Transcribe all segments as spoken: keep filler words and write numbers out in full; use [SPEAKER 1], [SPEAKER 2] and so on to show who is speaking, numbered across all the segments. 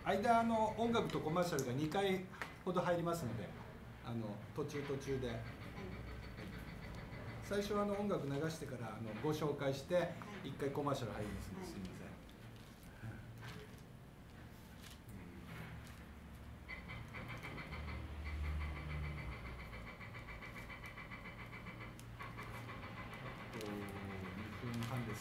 [SPEAKER 1] 間の音楽とコマーシャルがにかいほど入りますので、あの途中途中で最初はあの音楽流してからあのご紹介していっかいコマーシャル入りますので、すみません。にふんはんです。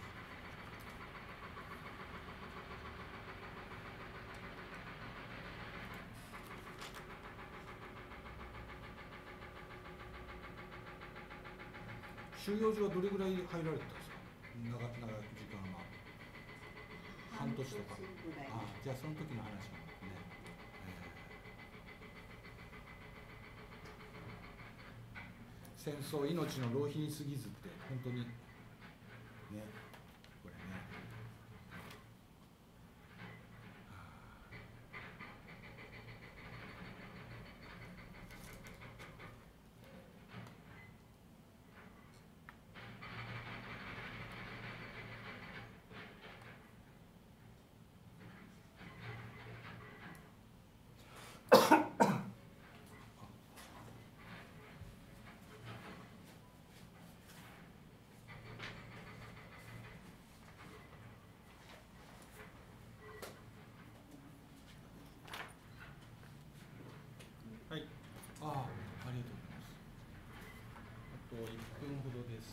[SPEAKER 1] 収容所はどれぐらい入られてたんですか？長長時間は半年とか。あ、じゃあその時の話なんですね。えー、戦争命の浪費に過ぎずって本当にね、これね。はい、ああ、ありがとうございます。あといっぷんほどです。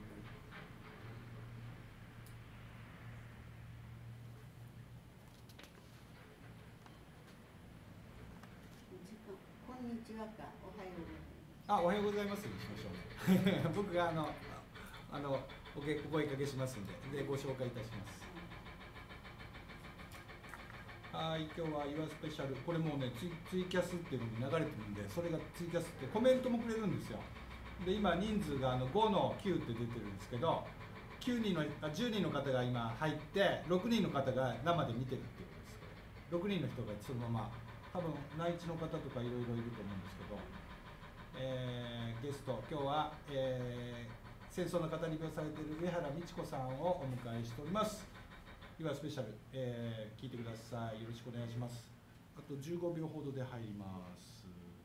[SPEAKER 2] こんにちはか、おはようございます。
[SPEAKER 1] あ、おはようございますにしましょうね。僕があのあのおけお声かけしますんで、でご紹介いたします。はい、今日は Your Special、これもうねツイ、ツイキャスっていうのに流れてるんで、それがツイキャスってコメントもくれるんですよ。で、今人数があのごのきゅうって出てるんですけど、きゅうにんのあじゅうにんの方が今入って、ろくにんの方が生で見てるっていうことです。ろくにんの人がそのまま、多分内地の方とかいろいろいると思うんですけど、えー、ゲスト、今日は、えー、戦争の語り部をされている上原美智子さんをお迎えしております。Your Special、えー、聞いてください。よろしくお願いします。あとじゅうごびょうほどで入ります。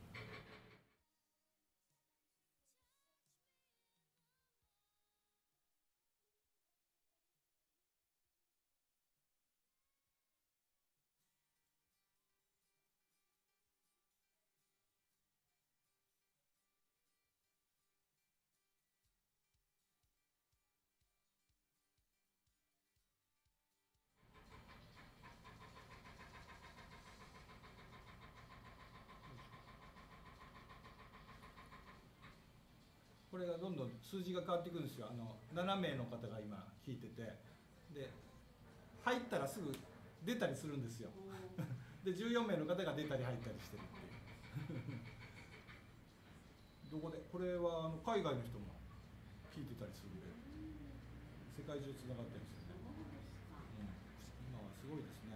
[SPEAKER 1] これがどんどん数字が変わっていくんですよ。あのななめいの方が今聞いてて、で入ったらすぐ出たりするんですよ。でじゅうよんめいの方が出たり入ったりしてるっていう。どこでこれはあの海外の人も聞いてたりするんで、世界中つながってるんですよね。うん、今はすごいですね。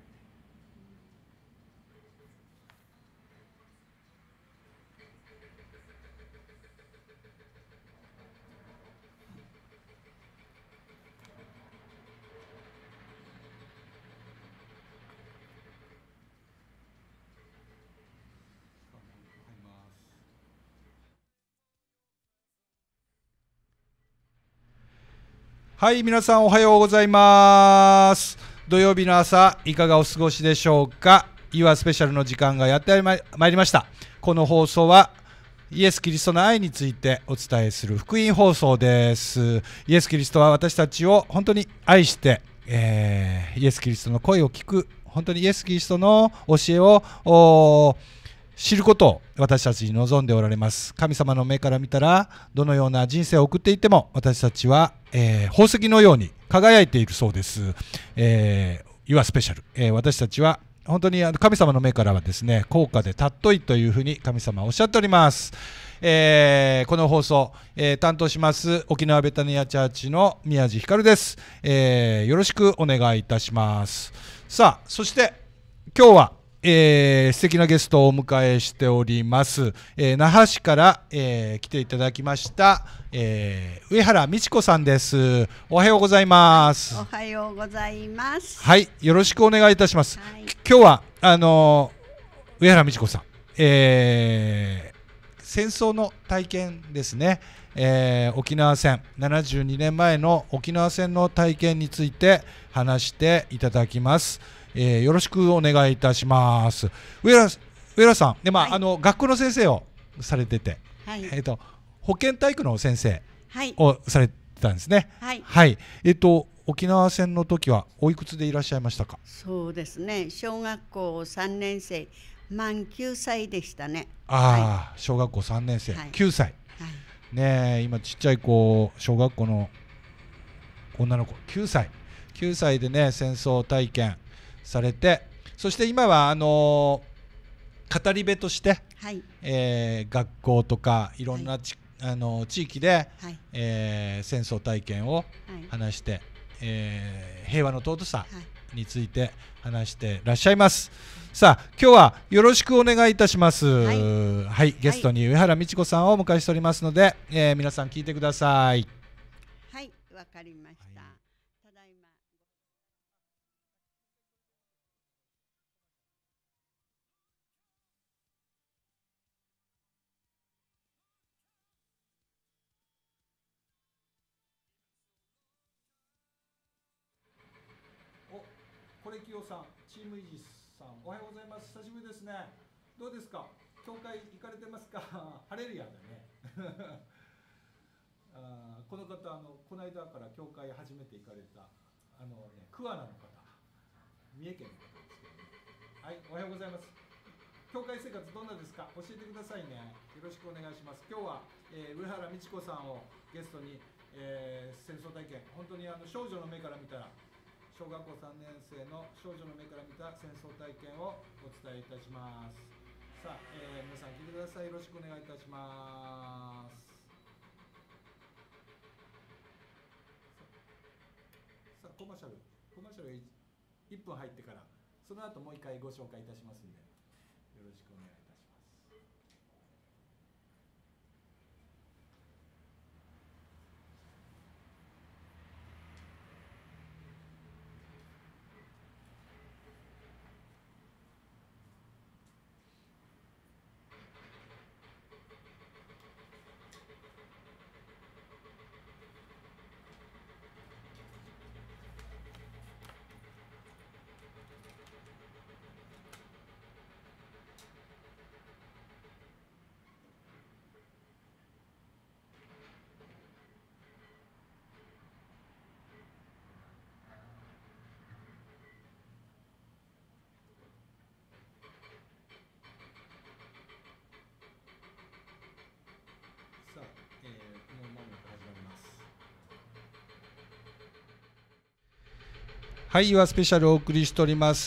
[SPEAKER 1] はい、皆さんおはようございます。土曜日の朝いかがお過ごしでしょうか。Your Specialの時間がやってまいりました。この放送はイエス・キリストの愛についてお伝えする福音放送です。イエス・キリストは私たちを本当に愛して、えー、イエス・キリストの声を聞く、本当にイエス・キリストの教えを知ることを私たちに望んでおられます。神様の目から見たらどのような人生を送っていても私たちは、えー、宝石のように輝いているそうです。えー、Your Special、えー、私たちは本当に神様の目からはですね、高価で尊いというふうに神様はおっしゃっております。えー、この放送、えー、担当します沖縄ベタニアチャーチの宮地ひかるです。えー、よろしくお願いいたします。さあ、そして今日は、 えー、素敵なゲストをお迎えしております、えー、那覇市から、えー、来ていただきました、えー、上原美智子さんです。おはようございます。
[SPEAKER 2] おはようございます。
[SPEAKER 1] はい、よろしくお願いいたします。
[SPEAKER 2] はい、
[SPEAKER 1] 今日はあのー、上原美智子さん、えー、戦争の体験ですね、えー、沖縄戦ななじゅうにねんまえの沖縄戦の体験について話していただきます。えー、よろしくお願いいたします。上原、上原さんで、まあはい、あの学校の先生をされてて、はい、えーと、保健体育の先生をされてたんですね。はい、はい、えーと、沖縄戦の時はおいくつでいらっしゃいましたか？
[SPEAKER 2] そうですね、小学校さんねん生、満きゅうさいでしたね。
[SPEAKER 1] ああ、はい、小学校さんねん生、はい、きゅうさい、はい、ねえ、今ちっちゃい子、小学校の女の子きゅうさいきゅうさいでね、戦争体験されて、そして今はあのー、語り部として、はい、えー、学校とかいろんなち、はい、あのー、地域で、はい、えー、戦争体験を話して、はい、えー、平和の尊さについて話してらっしゃいます。さあ、今日はよろしくお願いいたします。はい、はい、ゲストに上原美智子さんをお迎えしておりますので、えー、皆さん聞いてください。
[SPEAKER 2] はい、わかりました。はい、ただいま。
[SPEAKER 1] お、これきよさん、チームイージスさん、おはようございます。久しぶりですね。どうですか？教会行かれてますか？ハレルヤだね。あ、この方、あのこの間から教会初めて行かれたあの、ね、桑名の方、三重県の方ですけど、ね、はい、おはようございます。教会生活どんなですか？教えてくださいね。よろしくお願いします。今日は、えー、上原美智子さんをゲストに、えー、戦争体験、本当にあの少女の目から見たら、小学校さんねん生の少女の目から見た戦争体験をお伝えいたします。さあ、えー、皆さん聞いてください。よろしくお願いいたします。さあ、コマーシャル、コマーシャルいっぷん入ってから、その後もう一回ご紹介いたしますので、よろしくお願いいたします。さあ、えー、もう間もなく始まります。はい、はスペシャルをお送りしております。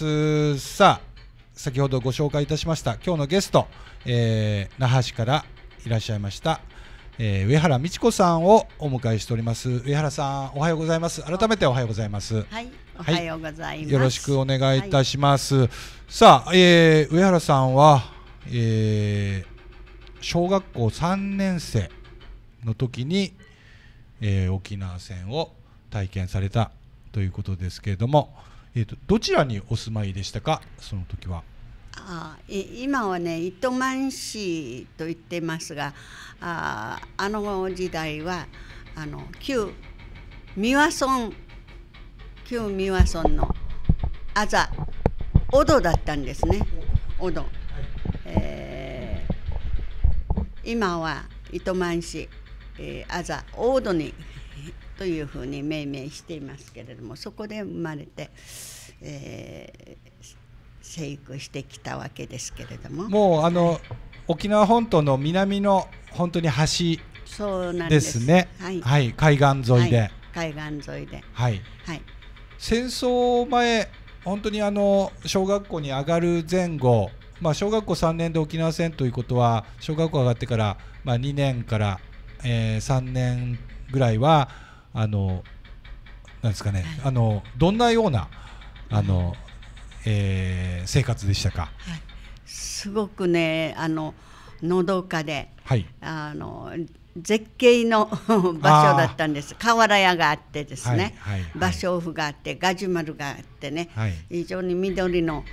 [SPEAKER 1] さあ、先ほどご紹介いたしました今日のゲスト、えー、那覇市からいらっしゃいました、えー、上原美智子さんをお迎えしております。上原さん、おはようございます。改めておはようございます。
[SPEAKER 2] はい、おはようございます。
[SPEAKER 1] よろしくお願いいたします。はい、さあ、えー、上原さんは、えー、小学校さんねん生の時に、えー、沖縄戦を体験されたということですけれども、えーと、どちらにお住まいでしたか、その時は。
[SPEAKER 2] あ、今はね、糸満市と言ってますが、あ, あの時代はあの旧三輪村旧三輪村のあざ小戸だったんですね。小戸、はい、えー、今は糸満市、えー、あざ大戸にというふうに命名していますけれども、そこで生まれて、えー、生育してきたわけですけれども、
[SPEAKER 1] もうあの、はい、沖縄本島の南の本当に端ですね。はい、はい、海岸沿いで、
[SPEAKER 2] はい、海岸沿いで、
[SPEAKER 1] はい、はい、戦争前、本当にあの小学校に上がる前後、まあ、小学校さんねんで沖縄戦ということは、小学校上がってから、まあ、にねんから、えー、さんねんぐらいはあのなんですかね、はい、あのどんなようなあの、 えー、生活でしたか？
[SPEAKER 2] はい、すごくね、あののどかで、
[SPEAKER 1] はい、
[SPEAKER 2] あの絶景の場所だったんです。瓦屋があってですね、
[SPEAKER 1] はいはいはい、
[SPEAKER 2] 芭蕉布があってガジュマルがあってね、はい、非常に緑の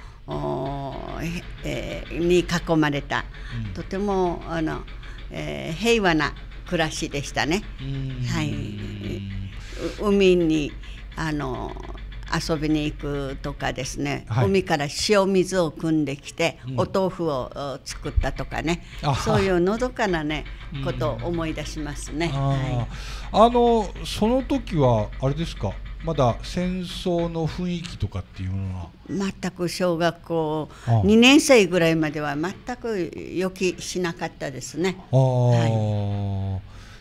[SPEAKER 2] えー、に囲まれた、うん、とてもあの、えー、平和な暮らしでしたね。はい、海にあの遊びに行くとかですね、はい、海から塩水を汲んできて、うん、お豆腐を作ったとかね、そういうのどかなねことを思い出しますね。あ、
[SPEAKER 1] はい、あのその時はあれですか、まだ戦争の雰囲気とかっていうのは
[SPEAKER 2] 全く小学校にねん生ぐらいまでは全く予期しなかったですね。
[SPEAKER 1] あ、はい、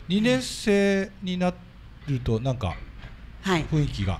[SPEAKER 1] にねん生になるとなんか雰囲気が、はい、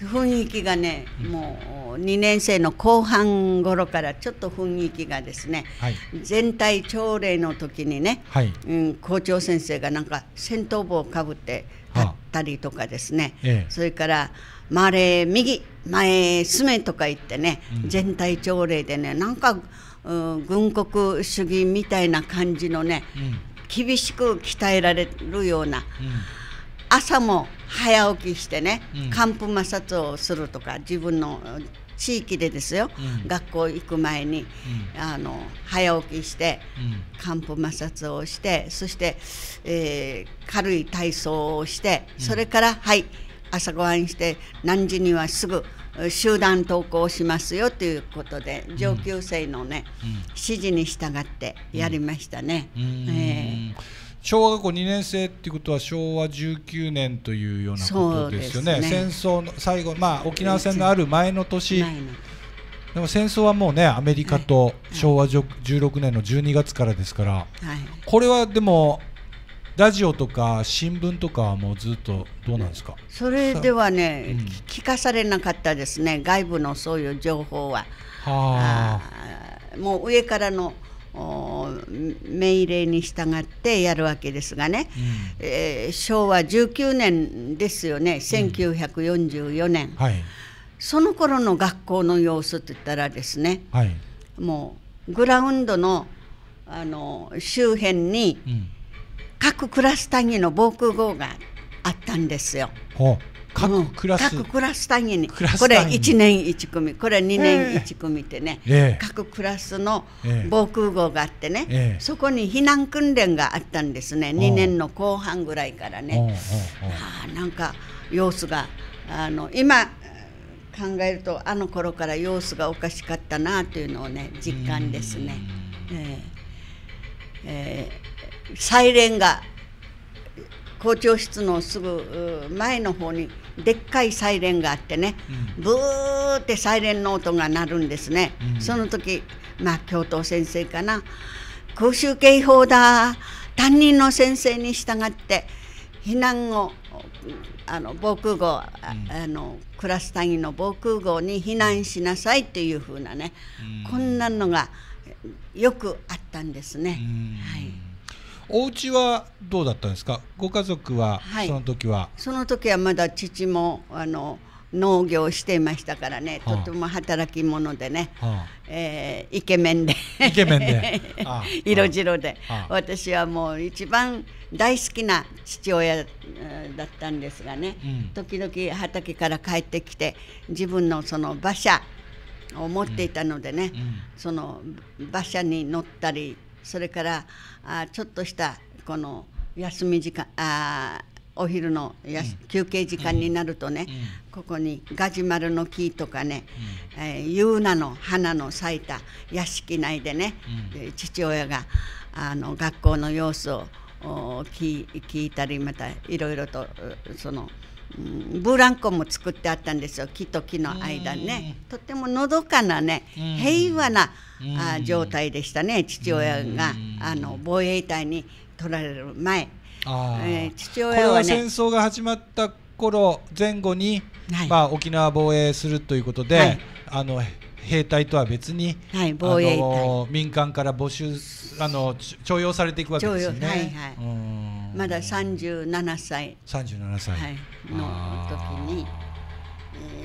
[SPEAKER 2] 雰囲気がね、うん、もうにねん生の後半頃からちょっと雰囲気がですね、はい、全体朝礼の時にね、はい、うん、校長先生がなんか戦闘帽をかぶって立ったりとかですね、ええ、それから回れ右前進めとか言ってね、うん、全体朝礼でね、なんか、うん、軍国主義みたいな感じのね、うん、厳しく鍛えられるような、うん、朝も早起きしてね、うん、寒風摩擦をするとか、自分の地域でですよ、うん、学校行く前に、うん、あの早起きして、うん、寒風摩擦をして、そして、えー、軽い体操をして、それから、うん、はい朝ごはんして何時にはすぐ集団登校しますよということで、上級生のね、うん、指示に従ってやりましたね。うん、えー、
[SPEAKER 1] 小学校にねん生っていうことはしょうわじゅうきゅうねんというようなことですよね。そうですね。戦争の最後、まあ、沖縄戦のある前の年、前のでも戦争はもうねアメリカとしょうわじゅうろくねんのじゅうにがつからですから、はい、これはでもラジオとか新聞とかはもうずっとどうなんですか？
[SPEAKER 2] それではね、うん、聞かされなかったですね、外部のそういう情報は。はあ、もう上からの命令に従ってやるわけですがね、うん、えー、しょうわじゅうきゅうねんですよね、せんきゅうひゃくよんじゅうよねん、うん、はい、その頃の学校の様子って言ったらですね、はい、もうグラウンド の, あの周辺に、うん、各クラス単位の防空壕があったんですよ。
[SPEAKER 1] 各クラス、
[SPEAKER 2] うん、各クラス単位に、これいちねんいち組、これにねんいち組ってね、えー、各クラスの防空壕があってね、えー、そこに避難訓練があったんですね、にねんの後半ぐらいからね。はあ、なんか様子があの今考えるとあの頃から様子がおかしかったなというのをね実感ですね。えーえー、サイレンが校長室のすぐ前の方にでっかいサイレンがあってね、うん、ブーってサイレンの音が鳴るんですね。うん、その時、まあ、教頭先生かな、空襲警報だ、担任の先生に従って避難をあの防空壕、うん、あのクラス単位の防空壕に避難しなさいというふうなね、うん、こんなのがよくあったんですね。はい、
[SPEAKER 1] お家はどうだったんですか？ご家族は、はい、その時は
[SPEAKER 2] その時はまだ父もあの農業をしていましたからね、はあ、とても働き者でね、はあ、えー、イケメンで
[SPEAKER 1] イケメンで
[SPEAKER 2] 色白で、はあ、私はもう一番大好きな父親だったんですがね、うん、時々畑から帰ってきて自分のその馬車を持っていたのでね、うんうん、その馬車に乗ったり、それからあちょっとしたこの休み時間、あお昼のや、うん、休憩時間になるとね、うん、ここにガジュマルの木とかね、うん、えー、ユーナの花の咲いた屋敷内でね、うん、父親があの学校の様子を聞, 聞いたり、またいろいろとその、うん、ブランコも作ってあったんですよ、木と木の間にね。とってものどかなね、平和なあ状態でしたね。父親があの防衛隊に取られる前、
[SPEAKER 1] あ、えー、父親はね、これは戦争が始まった頃前後に、はい、まあ、沖縄防衛するということで、はい、あの兵隊とは別に、はい、防衛隊、あの民間から募集あの徴用されていくわけですね。はいはい、
[SPEAKER 2] うん、まださんじゅうななさい
[SPEAKER 1] さんじゅうななさい、
[SPEAKER 2] はい、の時に、え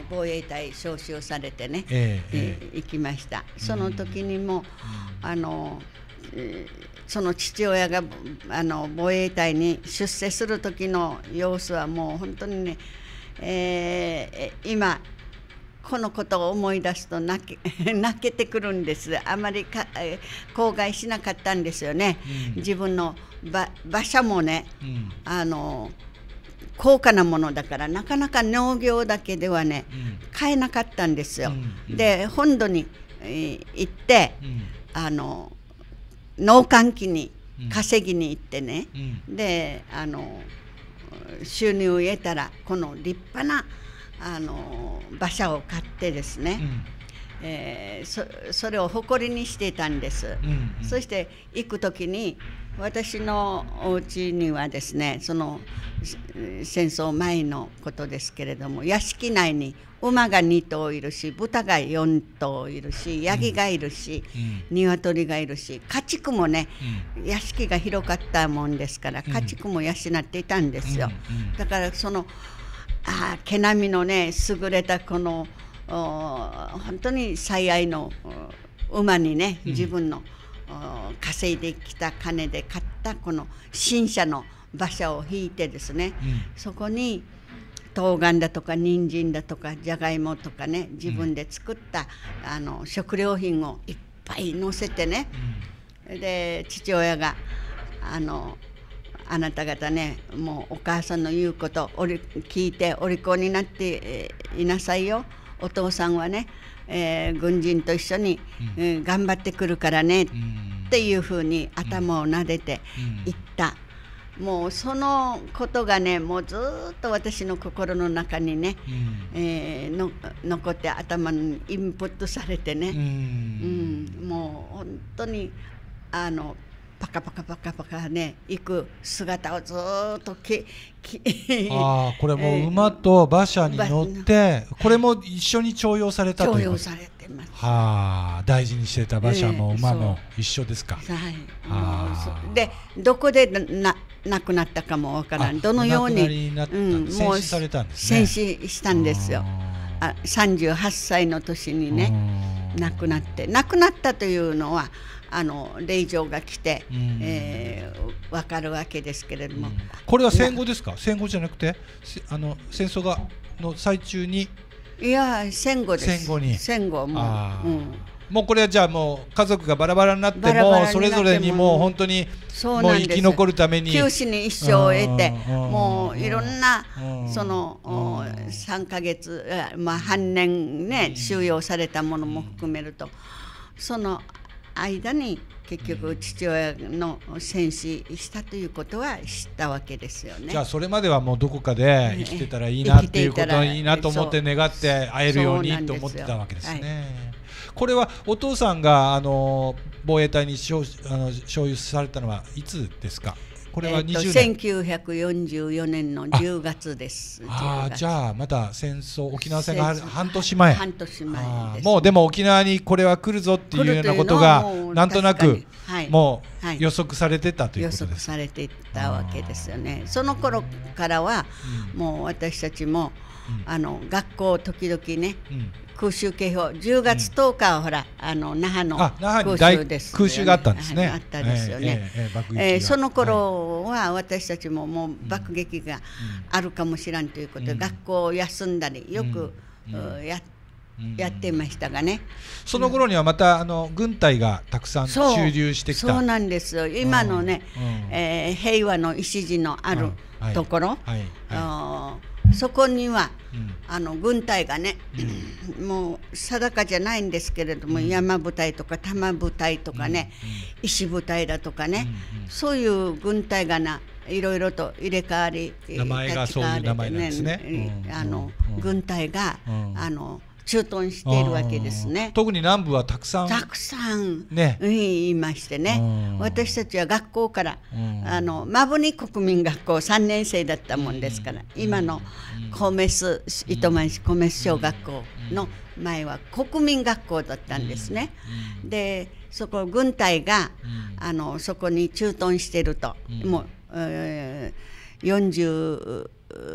[SPEAKER 2] 防衛隊招集されてね、
[SPEAKER 1] ええ
[SPEAKER 2] えー行きました。その時にも、あのえーその父親があの防衛隊に出世する時の様子はもう本当にね、えー今このことを思い出すと泣け泣けてくるんです。あまりかえー口外しなかったんですよね。
[SPEAKER 1] うん
[SPEAKER 2] 自分の馬馬車もね、
[SPEAKER 1] うん
[SPEAKER 2] あの高価なものだからなかなか農業だけではね、
[SPEAKER 1] うん
[SPEAKER 2] 買えなかったんですよ。
[SPEAKER 1] うんうん
[SPEAKER 2] で本土に、えー行って
[SPEAKER 1] うん
[SPEAKER 2] あの農閑期に
[SPEAKER 1] うん
[SPEAKER 2] 稼ぎに行ってね、
[SPEAKER 1] うん
[SPEAKER 2] であの収入を得たらこの立派なあの馬車を買ってですね、
[SPEAKER 1] うん
[SPEAKER 2] えーそそれを誇りにしていたんです。
[SPEAKER 1] うんうん
[SPEAKER 2] そして行く時に私のお家にはですね、そのせ戦争前のことですけれども、屋敷内に馬がに頭いるし、豚がよん頭いるし、ヤギがいるし、
[SPEAKER 1] うん
[SPEAKER 2] 鶏がいるし、家畜もね、
[SPEAKER 1] うん
[SPEAKER 2] 屋敷が広かったもんですから
[SPEAKER 1] うん
[SPEAKER 2] 家畜も養っていたんですよ。
[SPEAKER 1] うんうん
[SPEAKER 2] だからそのあー毛並みのね優れたこのお本当に最愛のお馬にね、
[SPEAKER 1] うん
[SPEAKER 2] 自分のお稼いできた金で買ったこの新車の馬車を引いてですね、
[SPEAKER 1] うん
[SPEAKER 2] そこに冬瓜だとか人参だとかじゃがいもとかね、自分で作った、あの食料品をいっぱい乗せてね、で父親があのあなた方ね、もうお母さんの言うことおり聞いてお利口になってえーいなさいよ。お父さんはね、えー軍人と一緒に、
[SPEAKER 1] うん
[SPEAKER 2] えー頑張ってくるからね、
[SPEAKER 1] うん
[SPEAKER 2] っていうふうに頭を撫でて言った。もうそのことがね、もうずーっと私の心の中にね、
[SPEAKER 1] うん
[SPEAKER 2] えーの残って頭にインプットされてね、
[SPEAKER 1] うん
[SPEAKER 2] うん、もう本当にあのパカパカパカパカね行く姿をずーっときき
[SPEAKER 1] ああこれもう馬と馬車に乗ってこれも一緒に徴用されたということ。
[SPEAKER 2] 徴用されてます。
[SPEAKER 1] はあ大事にしてた馬車も馬も
[SPEAKER 2] え
[SPEAKER 1] 一緒ですか。
[SPEAKER 2] はい、
[SPEAKER 1] あー
[SPEAKER 2] もうそでどこでな亡くなったかもわからん。
[SPEAKER 1] あ
[SPEAKER 2] どのよう
[SPEAKER 1] お亡くなり
[SPEAKER 2] に
[SPEAKER 1] になった
[SPEAKER 2] うん
[SPEAKER 1] 戦死されたんですね。
[SPEAKER 2] 戦死したんですよ。
[SPEAKER 1] あ
[SPEAKER 2] あさんじゅうはっさいの年にね
[SPEAKER 1] うん
[SPEAKER 2] 亡くなって亡くなったというのはあの令状が来て、
[SPEAKER 1] うん
[SPEAKER 2] えー、分かるわけですけれども、
[SPEAKER 1] うんこれは戦後ですか。戦後じゃなくてせあの戦争がの最中に。
[SPEAKER 2] いや戦後です。
[SPEAKER 1] 戦後に
[SPEAKER 2] 戦後も
[SPEAKER 1] あー
[SPEAKER 2] う、うん、
[SPEAKER 1] もうこれはじゃあもう家族がバラバラになって
[SPEAKER 2] バラバラになっても
[SPEAKER 1] もそれぞれにもう本当に
[SPEAKER 2] そうなんです。
[SPEAKER 1] もう生き残るために
[SPEAKER 2] 九死に一生を得て、
[SPEAKER 1] うん
[SPEAKER 2] もういろんな
[SPEAKER 1] うん
[SPEAKER 2] そのお
[SPEAKER 1] うん
[SPEAKER 2] さんかげつ、えまあ半年ね収容されたものも含めると、その間に結局父親の戦死したということは知ったわけですよね。
[SPEAKER 1] じゃあそれまではもうどこかで生きてたらいいなっていうこと
[SPEAKER 2] 生きていたら
[SPEAKER 1] いいなと思って願って会えるように
[SPEAKER 2] そうなんですよ
[SPEAKER 1] と思ってたわけです
[SPEAKER 2] は
[SPEAKER 1] ね。これはお父さんがあの防衛隊に招あの招集されたのはいつですか。これは
[SPEAKER 2] えーと
[SPEAKER 1] にじゅうねん。
[SPEAKER 2] せんきゅうひゃくよんじゅうよねんのじゅうがつです。
[SPEAKER 1] ああじゃあまだ戦争沖縄戦が
[SPEAKER 2] 戦争
[SPEAKER 1] 半年前。
[SPEAKER 2] 半年前です。
[SPEAKER 1] あーもうでも沖縄にこれは来るぞっていうようなことがなんとなくもう予測されてたという
[SPEAKER 2] 予
[SPEAKER 1] ことです。
[SPEAKER 2] 測されていったわけですよね。その頃からはもう私たちも
[SPEAKER 1] うん
[SPEAKER 2] あの学校時々ね
[SPEAKER 1] うん
[SPEAKER 2] 空襲警報じゅうがつとおかはほらあの那覇の
[SPEAKER 1] あ那覇に
[SPEAKER 2] 空
[SPEAKER 1] 大
[SPEAKER 2] 襲ですよね。
[SPEAKER 1] 空襲があったんですね。
[SPEAKER 2] はいあったですよね。
[SPEAKER 1] ええええええ爆撃が
[SPEAKER 2] えーその
[SPEAKER 1] はい
[SPEAKER 2] 頃は私たちももう爆撃があるかもしれんということで、
[SPEAKER 1] うん
[SPEAKER 2] 学校を休んだりよく、
[SPEAKER 1] うん
[SPEAKER 2] うや
[SPEAKER 1] うん
[SPEAKER 2] やってましたがね。
[SPEAKER 1] その頃にはまたあの軍隊がたくさん
[SPEAKER 2] そう
[SPEAKER 1] 駐留してきた。
[SPEAKER 2] そうなんですよ。今のね、
[SPEAKER 1] うんうん
[SPEAKER 2] えー平和の礎のある
[SPEAKER 1] うんはい
[SPEAKER 2] ところ、
[SPEAKER 1] はいはい
[SPEAKER 2] あーそこには
[SPEAKER 1] うん
[SPEAKER 2] あの軍隊がね、もう定かじゃないんですけれども、山部隊とか玉部隊とかね、石部隊だとかね、
[SPEAKER 1] うんうん
[SPEAKER 2] そういう軍隊がないろいろと入れ替わり
[SPEAKER 1] 名前がそういう名前なんですねうん
[SPEAKER 2] あの
[SPEAKER 1] うん
[SPEAKER 2] 軍隊が、
[SPEAKER 1] うん
[SPEAKER 2] あの駐屯しているわけですね。
[SPEAKER 1] 特に南部はたくさん
[SPEAKER 2] たくさん、
[SPEAKER 1] ね
[SPEAKER 2] うんいましてね、
[SPEAKER 1] うん
[SPEAKER 2] 私たちは学校から、
[SPEAKER 1] うん
[SPEAKER 2] あのマブニ国民学校さんねん生だったもんですから、今のコメス糸満市コメス小学校の前は国民学校だったんですね。でそこ軍隊が、あのそこに駐屯してると、もう、えー、よんじゅう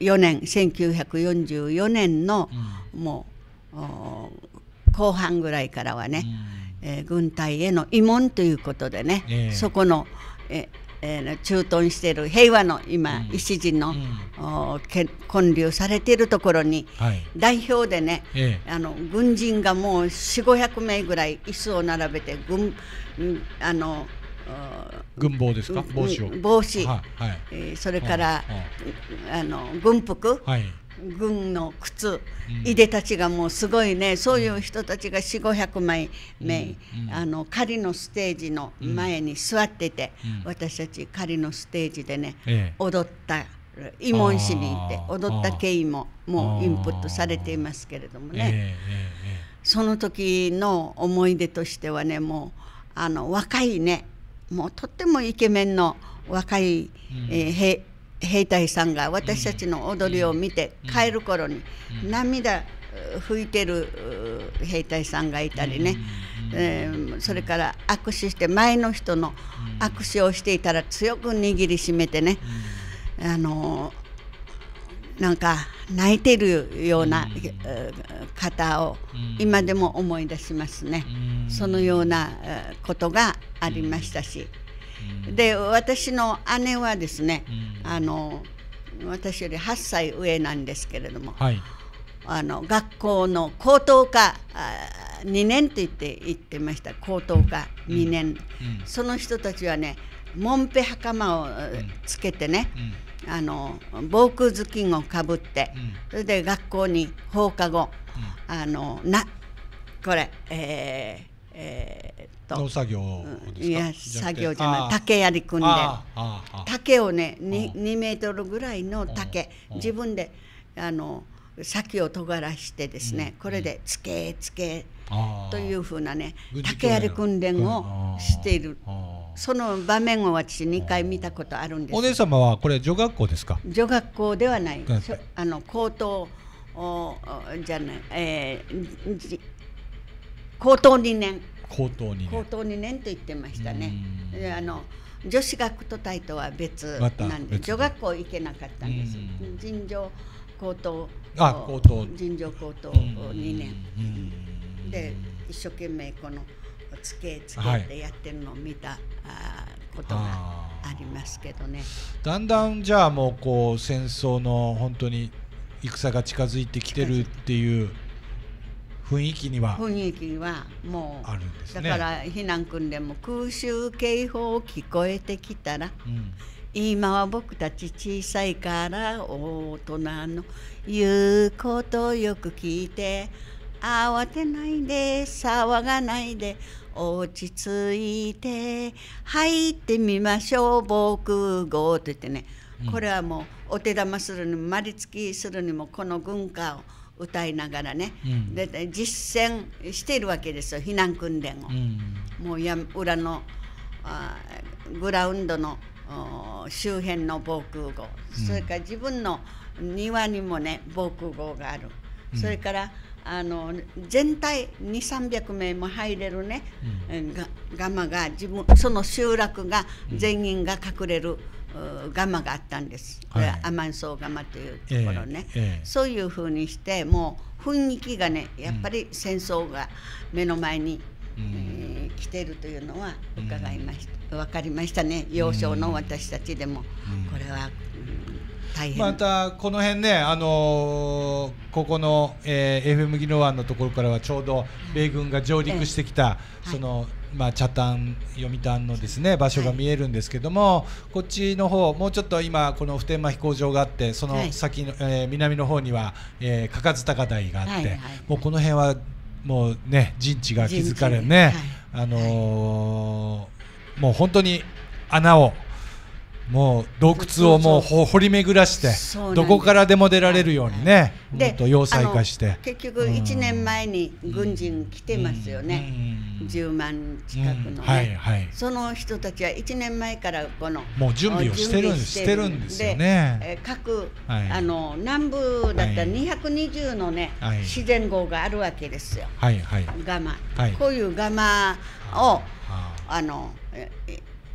[SPEAKER 2] よねんせんきゅうひゃくよんじゅうよねんの、うん、もう後半ぐらいからはね、うん、えー、軍隊への慰問ということでね、えー、そこの、ええー、駐屯している平和の今、うん、一時の、うん、建立されているところに、はい、代表でね、えー、あの軍人がもうよんひゃくごひゃくめいぐらい椅子を並べて軍あの
[SPEAKER 1] 軍帽ですか、帽子を
[SPEAKER 2] 帽子、はい、えー、それから、はい、あの軍服、はい、軍の靴、うん、いでたちがもうすごいね、そういう人たちがよんひゃくごひゃくめい、うん、あの仮のステージの前に座ってて、うん、私たち仮のステージでね、ええ、踊った慰問しに行って踊った経緯ももうインプットされていますけれどもね、ええ、その時の思い出としてはね、もうあの若いね、もうとってもイケメンの若い、うん、えー、兵兵隊さんが私たちの踊りを見て帰る頃に涙拭いてる兵隊さんがいたりね、えー、それから握手して前の人の握手をしていたら強く握りしめてね、あのなんか泣いてるような方を今でも思い出しますね。そのようなことがありましたし、で私の姉はですね、あの私よりはっさい上なんですけれども、はい、あの学校の高等科にねんと言って言ってました。高等科にねん、うんうん、その人たちはね、もんぺ袴をつけてね、うん、あの防空頭巾をかぶって、うん、それで学校に放課後、うん、あのなこれ、えーえー、
[SPEAKER 1] 農作業ですか？
[SPEAKER 2] いや作業じゃない、竹槍組んで竹をね 2, 2メートルぐらいの竹、自分であの先を尖らしてですね、うん、これでつけつけというふうなね竹槍訓練をしている、その場面を私にかい見たことあるんです。
[SPEAKER 1] お姉様はこれ女学校ですか？
[SPEAKER 2] 女学校ではない、あの高等じゃない、えー、高等にねん
[SPEAKER 1] 高等にねん
[SPEAKER 2] 高等にねんと言ってましたね。あの女子学徒隊とは別なんで、女学校行けなかったんです。尋常高等
[SPEAKER 1] あ高等
[SPEAKER 2] 尋常高等にねんで一生懸命このつけつけてやってるのを見た、はい、あことがありますけどね。
[SPEAKER 1] だんだんじゃあもうこう戦争の本当に戦が近づいてきてるっていう雰囲気には
[SPEAKER 2] 雰囲気はもう
[SPEAKER 1] あるんですね。
[SPEAKER 2] だから避難訓練も空襲警報聞こえてきたら、うん、今は僕たち小さいから大人の言うことよく聞いて、慌てないで騒がないで落ち着いて入ってみましょう防空壕と言ってね、うん、これはもうお手玉するにもまりつきするにもこの軍歌を歌いながらね、うん、で実践しているわけですよ、避難訓練を、うん、もうや裏のあグラウンドの周辺の防空壕、うん、それから自分の庭にもね防空壕がある、うん、それからあの全体にせんさんびゃくめいも入れるね、うん、がガマが自分その集落が全員が隠れる、うん、ガマがあったんです、はい、これはアマンソウガマというところね、えーえー、そういうふうにしてもう雰囲気がねやっぱり戦争が目の前に、うんえー、来てるというのは伺いました、うん、分かりましたね、幼少の私たちでも、うん、これは、うん大変。
[SPEAKER 1] またこの辺ね、あのー、ここの、えー、エフエム 宜野湾のところからはちょうど米軍が上陸してきた、えー、その、はいまあ、北谷読谷のですね場所が見えるんですけども、はい、こっちの方もうちょっと今この普天間飛行場があってその先の、はいえー、南の方には、えー、かかず高台があって、はいはい、もうこの辺はもうね陣地が築かれるね、はいあのーはい、もう本当に穴をもう洞窟をもう掘り巡らしてどこからでも出られるようにね、もっと要塞化して
[SPEAKER 2] 結局いちねんまえに軍人来てますよね、じゅうまん近くのね、はいはい、その人たちはいちねんまえからこの
[SPEAKER 1] もう準備をしてるんですしてるんですよね。
[SPEAKER 2] で各、はい、あの南部だったらにひゃくにじゅうのね、はい、自然壕があるわけですよ、はいはい、ガマ、はい、こういうガマをあの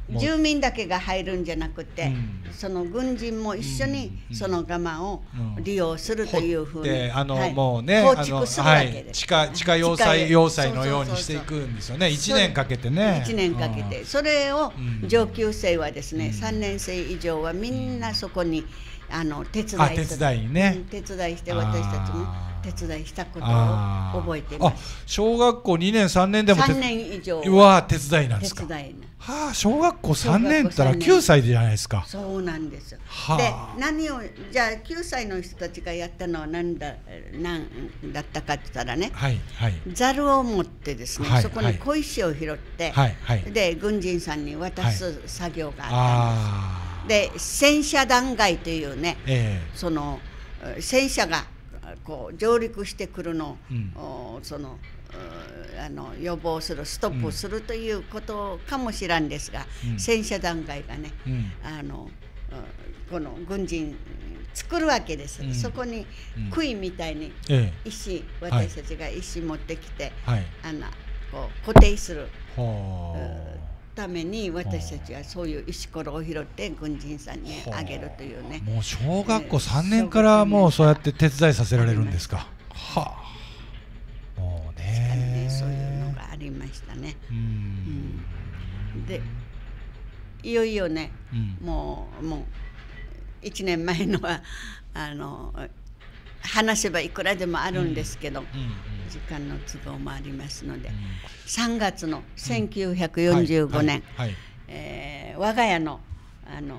[SPEAKER 1] もう
[SPEAKER 2] 住民だけが入るんじゃなくて、
[SPEAKER 1] うん
[SPEAKER 2] その軍人も一緒に
[SPEAKER 1] うん
[SPEAKER 2] そのガマを
[SPEAKER 1] うん
[SPEAKER 2] 利用するというふうに、
[SPEAKER 1] であの、
[SPEAKER 2] はい
[SPEAKER 1] もうね
[SPEAKER 2] 構
[SPEAKER 1] あの
[SPEAKER 2] 築するわ
[SPEAKER 1] はい
[SPEAKER 2] けです。
[SPEAKER 1] 地下地下要塞要塞のようにしていくんですよね。一年かけてね。
[SPEAKER 2] いちねんかけて、それを
[SPEAKER 1] うん
[SPEAKER 2] 上級生はですね、
[SPEAKER 1] うん
[SPEAKER 2] さんねん生以上はみんなそこにあの手伝い
[SPEAKER 1] あ手伝いね
[SPEAKER 2] うん手伝いして、私たちも
[SPEAKER 1] あー
[SPEAKER 2] 手伝いしたことを
[SPEAKER 1] あー
[SPEAKER 2] 覚えていま
[SPEAKER 1] あ
[SPEAKER 2] す。
[SPEAKER 1] 小学校にねんさんねんでも手
[SPEAKER 2] さんねん以上
[SPEAKER 1] うわ手伝いなんですか。
[SPEAKER 2] 手伝いな。
[SPEAKER 1] はあ小学校さんねんったら
[SPEAKER 2] 小学校さんねん
[SPEAKER 1] きゅうさいじゃないですか。
[SPEAKER 2] そうなんですよ。
[SPEAKER 1] はあ
[SPEAKER 2] で何をじゃあきゅうさいの人たちがやったのは何だ何だったかって言ったらね、
[SPEAKER 1] はいはい
[SPEAKER 2] ざるを持ってですね、
[SPEAKER 1] はい
[SPEAKER 2] そこに小石を拾って、
[SPEAKER 1] はいはい。
[SPEAKER 2] で軍人さんに渡す作業があったん
[SPEAKER 1] ああ
[SPEAKER 2] です。で戦車断崖というね、
[SPEAKER 1] え
[SPEAKER 2] そのえー戦車がこう上陸してくるのを、
[SPEAKER 1] うん
[SPEAKER 2] おそのうあの予防するストップするということかもしらんですが、
[SPEAKER 1] うん
[SPEAKER 2] 戦車断崖がね、
[SPEAKER 1] えうん
[SPEAKER 2] あのうこの軍人作るわけです、
[SPEAKER 1] うん
[SPEAKER 2] そこに
[SPEAKER 1] うん
[SPEAKER 2] 杭みたいに
[SPEAKER 1] ええ
[SPEAKER 2] 石、私たちが石持ってきて、
[SPEAKER 1] はい
[SPEAKER 2] あのこう固定する
[SPEAKER 1] は
[SPEAKER 2] ために私たちはそういう石ころを拾って軍人さんにあげるというね
[SPEAKER 1] あ。もう小学校さんねんからもうそうやって手伝いさせられるんですか。はあもうね
[SPEAKER 2] そういうのがありましたね。
[SPEAKER 1] うん
[SPEAKER 2] でいよいよね、
[SPEAKER 1] うん
[SPEAKER 2] もうもういちねんまえのはあの話せばいくらでもあるんですけど、
[SPEAKER 1] うん
[SPEAKER 2] 時間の都合もありますので、
[SPEAKER 1] うん
[SPEAKER 2] さんがつのせんきゅうひゃくよんじゅうごねん、
[SPEAKER 1] はいはい
[SPEAKER 2] えー我が家のあの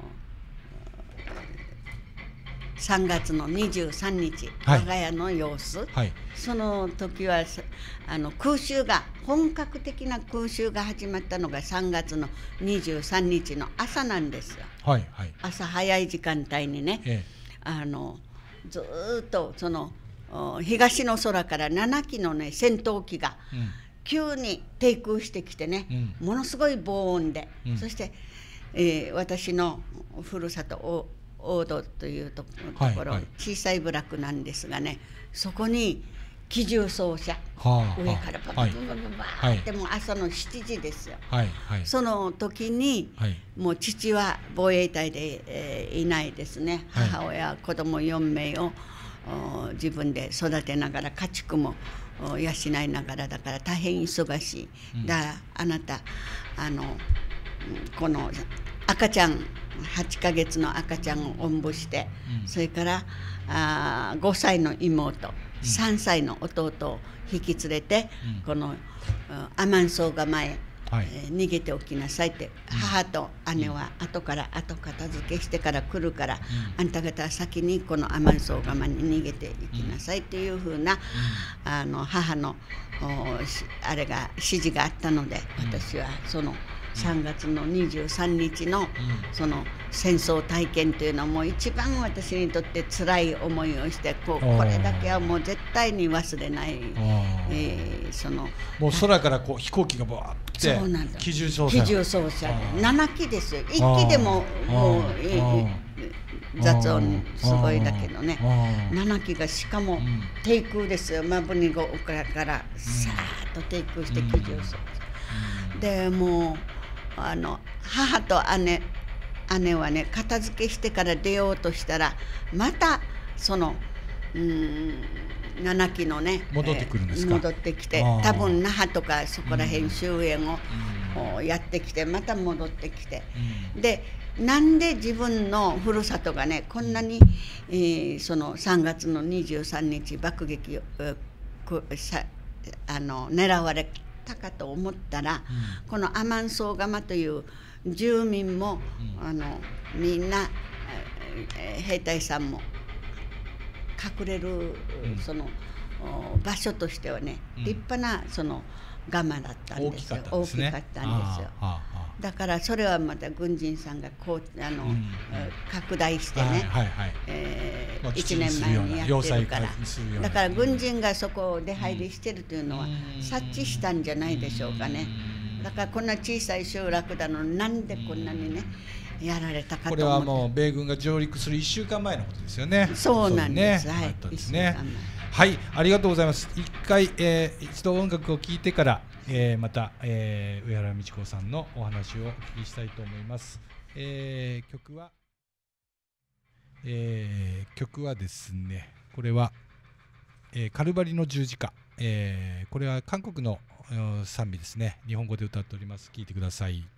[SPEAKER 2] さんがつのにじゅうさんにち、
[SPEAKER 1] はい
[SPEAKER 2] 我が家の様子、
[SPEAKER 1] はい
[SPEAKER 2] その時はさあの空襲が本格的な空襲が始まったのがさんがつのにじゅうさんにちの朝なんですよ。
[SPEAKER 1] はいはい
[SPEAKER 2] 朝早い時間帯にね、
[SPEAKER 1] え
[SPEAKER 2] あのずーっとそのお東の空からななきのね戦闘機が
[SPEAKER 1] えうん
[SPEAKER 2] 急に低空してきてね、
[SPEAKER 1] うん
[SPEAKER 2] ものすごい防音で、
[SPEAKER 1] うん
[SPEAKER 2] そして、えー私のふるさとお大戸というとところ、
[SPEAKER 1] はいはい
[SPEAKER 2] 小さい部落なんですがね、そこに機銃掃射、
[SPEAKER 1] はあ
[SPEAKER 2] 上からババ
[SPEAKER 1] はい
[SPEAKER 2] ババババ
[SPEAKER 1] はい
[SPEAKER 2] ーってもう朝のしちじですよ。
[SPEAKER 1] はいはい
[SPEAKER 2] その時に、
[SPEAKER 1] はい
[SPEAKER 2] もう父は防衛隊で、えーいないですね。
[SPEAKER 1] はい
[SPEAKER 2] 母親子供よんめいをお自分で育てながら家畜もお養いながらだから大変忙しい、
[SPEAKER 1] うん
[SPEAKER 2] だからあなたあのうんこの赤ちゃんはちかげつの赤ちゃんをおんぶして、
[SPEAKER 1] うん
[SPEAKER 2] それからあごさいの妹、さんさいの弟を引き連れて、
[SPEAKER 1] うん
[SPEAKER 2] このうんアマンソウガマへ、
[SPEAKER 1] はい
[SPEAKER 2] えー逃げておきなさいって、母と姉は後から後片付けしてから来るから、
[SPEAKER 1] う
[SPEAKER 2] あんた方は先にこのアマンソウガマに逃げていきなさいっていうふうな、あの母のおしあれが指示があったので、私はそのさんがつのにじゅうさんにちのその戦争体験というのはもう一番私にとって辛い思いをして、こう
[SPEAKER 1] おー
[SPEAKER 2] これだけはもう絶対に忘れない、
[SPEAKER 1] あー
[SPEAKER 2] えーその
[SPEAKER 1] もう空からこう飛行機がバーって
[SPEAKER 2] そうなんだ
[SPEAKER 1] 機銃操作
[SPEAKER 2] 機銃操作
[SPEAKER 1] あー
[SPEAKER 2] ななきですよ。いっきでも
[SPEAKER 1] あー
[SPEAKER 2] もう
[SPEAKER 1] あー
[SPEAKER 2] い
[SPEAKER 1] あー
[SPEAKER 2] 雑音すごいだけどね、
[SPEAKER 1] あー
[SPEAKER 2] ななきがしかも
[SPEAKER 1] ん
[SPEAKER 2] 低空ですよ。マブニゴからからさーっと低空して機銃操作、でもうあの母と姉姉はね片付けしてから出ようとしたらまたそのうーんななきのね
[SPEAKER 1] 戻ってくるんですか
[SPEAKER 2] えー戻ってきて、
[SPEAKER 1] あー
[SPEAKER 2] 多分那覇とかそこら辺周辺を、
[SPEAKER 1] うん
[SPEAKER 2] こうやってきてまた戻ってきて、
[SPEAKER 1] うん
[SPEAKER 2] でなんで自分のふるさとがねこんなに、えーそのさんがつのにじゅうさんにち爆撃をえーくさあの狙われたかと思ったら、
[SPEAKER 1] う
[SPEAKER 2] このアマンソウガマという住民も、
[SPEAKER 1] うん
[SPEAKER 2] あのみんな、えー兵隊さんも隠れる、
[SPEAKER 1] うん
[SPEAKER 2] そのお場所としてはね、
[SPEAKER 1] うん
[SPEAKER 2] 立派なそのガマだったん
[SPEAKER 1] 大き
[SPEAKER 2] ですよ。
[SPEAKER 1] かったんですね
[SPEAKER 2] 大きかったんですよ。
[SPEAKER 1] あーあーあ
[SPEAKER 2] だからそれはまた軍人さんがこうあの、
[SPEAKER 1] うん
[SPEAKER 2] えー拡大して
[SPEAKER 1] ー
[SPEAKER 2] ね、
[SPEAKER 1] はいはいはい
[SPEAKER 2] えー、
[SPEAKER 1] まあ
[SPEAKER 2] いちねんまえにやってるから
[SPEAKER 1] 要塞化するような
[SPEAKER 2] だから軍人がそこを出入りしてるというのは
[SPEAKER 1] うん
[SPEAKER 2] 察知したんじゃないでしょうかね。だからこんな小さい集落だのになんでこんなにねやられたか
[SPEAKER 1] ことれは
[SPEAKER 2] 思って
[SPEAKER 1] もう米軍が上陸するいっしゅうかんまえのことですよね。
[SPEAKER 2] そうなんです。はい
[SPEAKER 1] そうねあったんです
[SPEAKER 2] 一週間
[SPEAKER 1] ね。はい、ありがとうございます。一回、えー一度音楽を聴いてからえー、また、えー、上原美智子さんのお話をお聞きしたいと思います。えー、曲は、えー、曲はですね、これは、えー、カルバリの十字架、えー、これは韓国の賛美ですね。日本語で歌っております。聴いてください。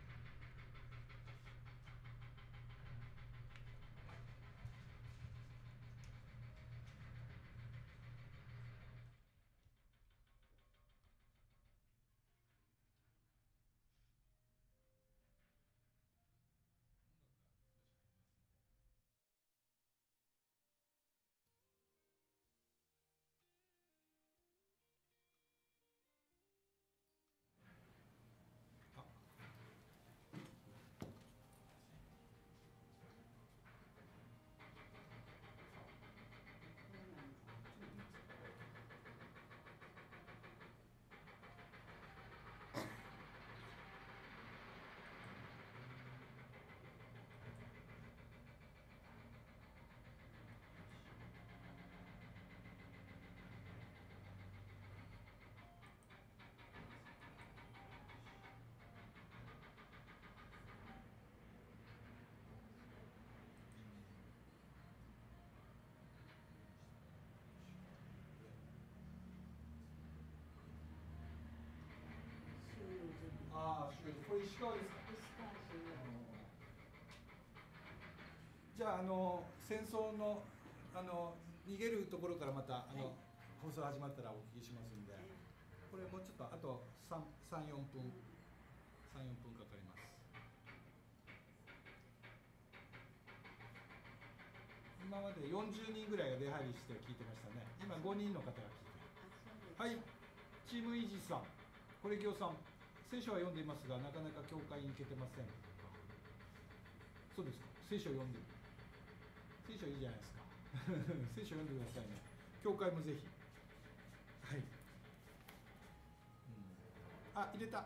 [SPEAKER 1] ああ、これ石川ですか。じゃあ、あの戦争のあの逃げるところからまたあの、はい、放送始まったらお聞きしますんで、これもうちょっとあとさん、よんぷんさん、よんぷんかかります。今までよんじゅうにんぐらいが出入りして聞いてましたね。今ごにんの方が聞いてる。はい、チームイージーさん、これ行さん、聖書は読んでいますがなかなか教会に行けてません。そうですか。聖書を読んでる。聖書いいじゃないですか。聖書読んでくださいね。教会もぜひ。はい。うん、あ、入れた。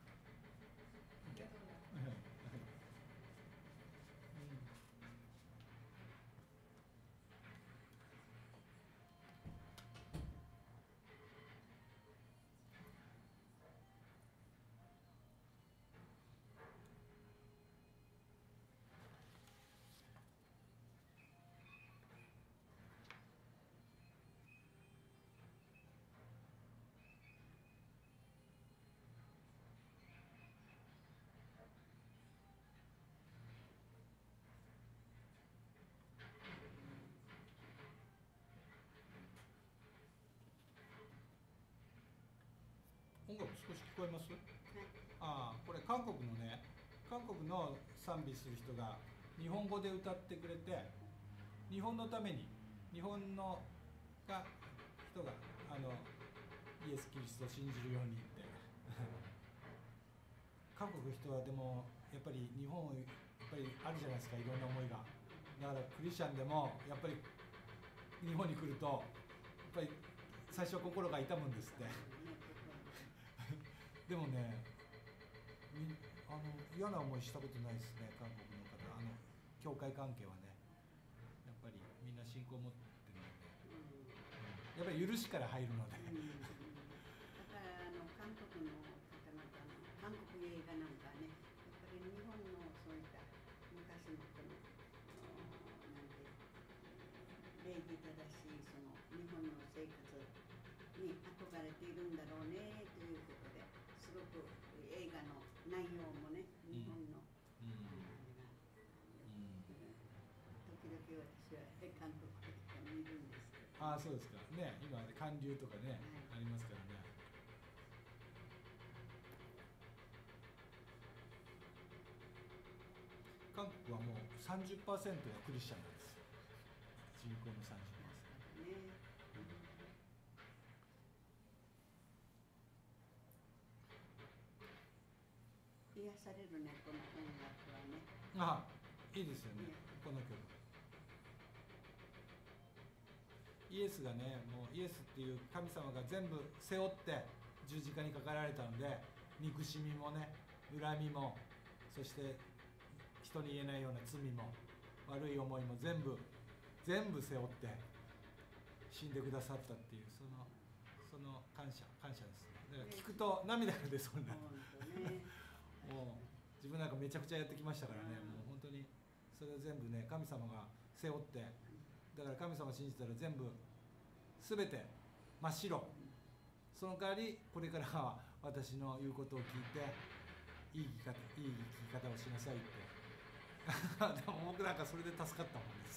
[SPEAKER 1] 音楽少し聞こえます？はい、ああ、これ韓国のね、韓国の賛美する人が日本語で歌ってくれて、日本のために日本のが人があのイエス・キリストを信じるようにって韓国の人はでもやっぱり日本やっぱりあるじゃないですか、いろんな思いが。だからクリスチャンでもやっぱり日本に来るとやっぱり最初心が痛むんですってでもね、あの嫌な思いしたことないですね、韓国の方。あの教会関係はね、やっぱりみんな信仰を持ってるので、うん、やっぱり許しから入るので、うん、だ
[SPEAKER 2] からあの韓国の方々の韓国映画なんかね、やっぱり日本のそういった昔のこのなんて礼儀正しいその日本の生活に憧れているんだろうねということで、すごく映画の内容もね、日本の、うんうん、時々私は韓国で見るんですけど。
[SPEAKER 1] ああ、そうですかね。今韓流とかね、はい、ありますからね。韓国はもう さんじゅっパーセント がクリスチャンなんです。人口の さんじゅっパーセント、ね、
[SPEAKER 2] うん、癒されるね、この音楽はね。
[SPEAKER 1] ああ、いいですよね、この曲。イエスがね、もうイエスっていう神様が全部背負って十字架にかかられたので、憎しみもね、恨みも、そして人に言えないような罪も悪い思いも全部全部背負って死んでくださったっていう、そのその感謝感謝ですね。 聞くと涙が出そうになる。
[SPEAKER 2] 本当ね。
[SPEAKER 1] もう自分なんかめちゃくちゃやってきましたからね、もう本当にそれを全部ね神様が背負って、だから神様を信じたら全部すべて真っ白。その代わりこれからは私の言うことを聞いていい生き方、いい生き方をしなさいって。でも僕なんかそれで助かったもんです。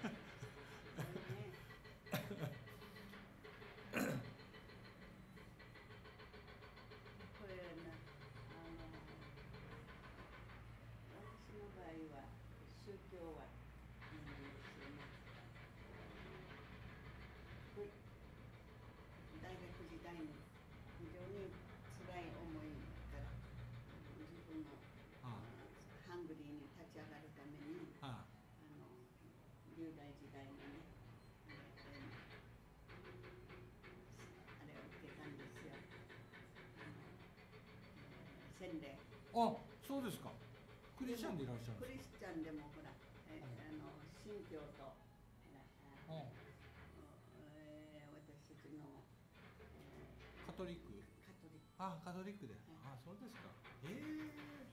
[SPEAKER 1] あ、そうですか。クリスチャンでいらっしゃる。
[SPEAKER 2] クリスチャンでもほら、えー、あの信教と、えーえー、私たちの、えー、
[SPEAKER 1] カトリック。
[SPEAKER 2] カトリック。
[SPEAKER 1] あ、カトリックで。あ、そうですか。ええ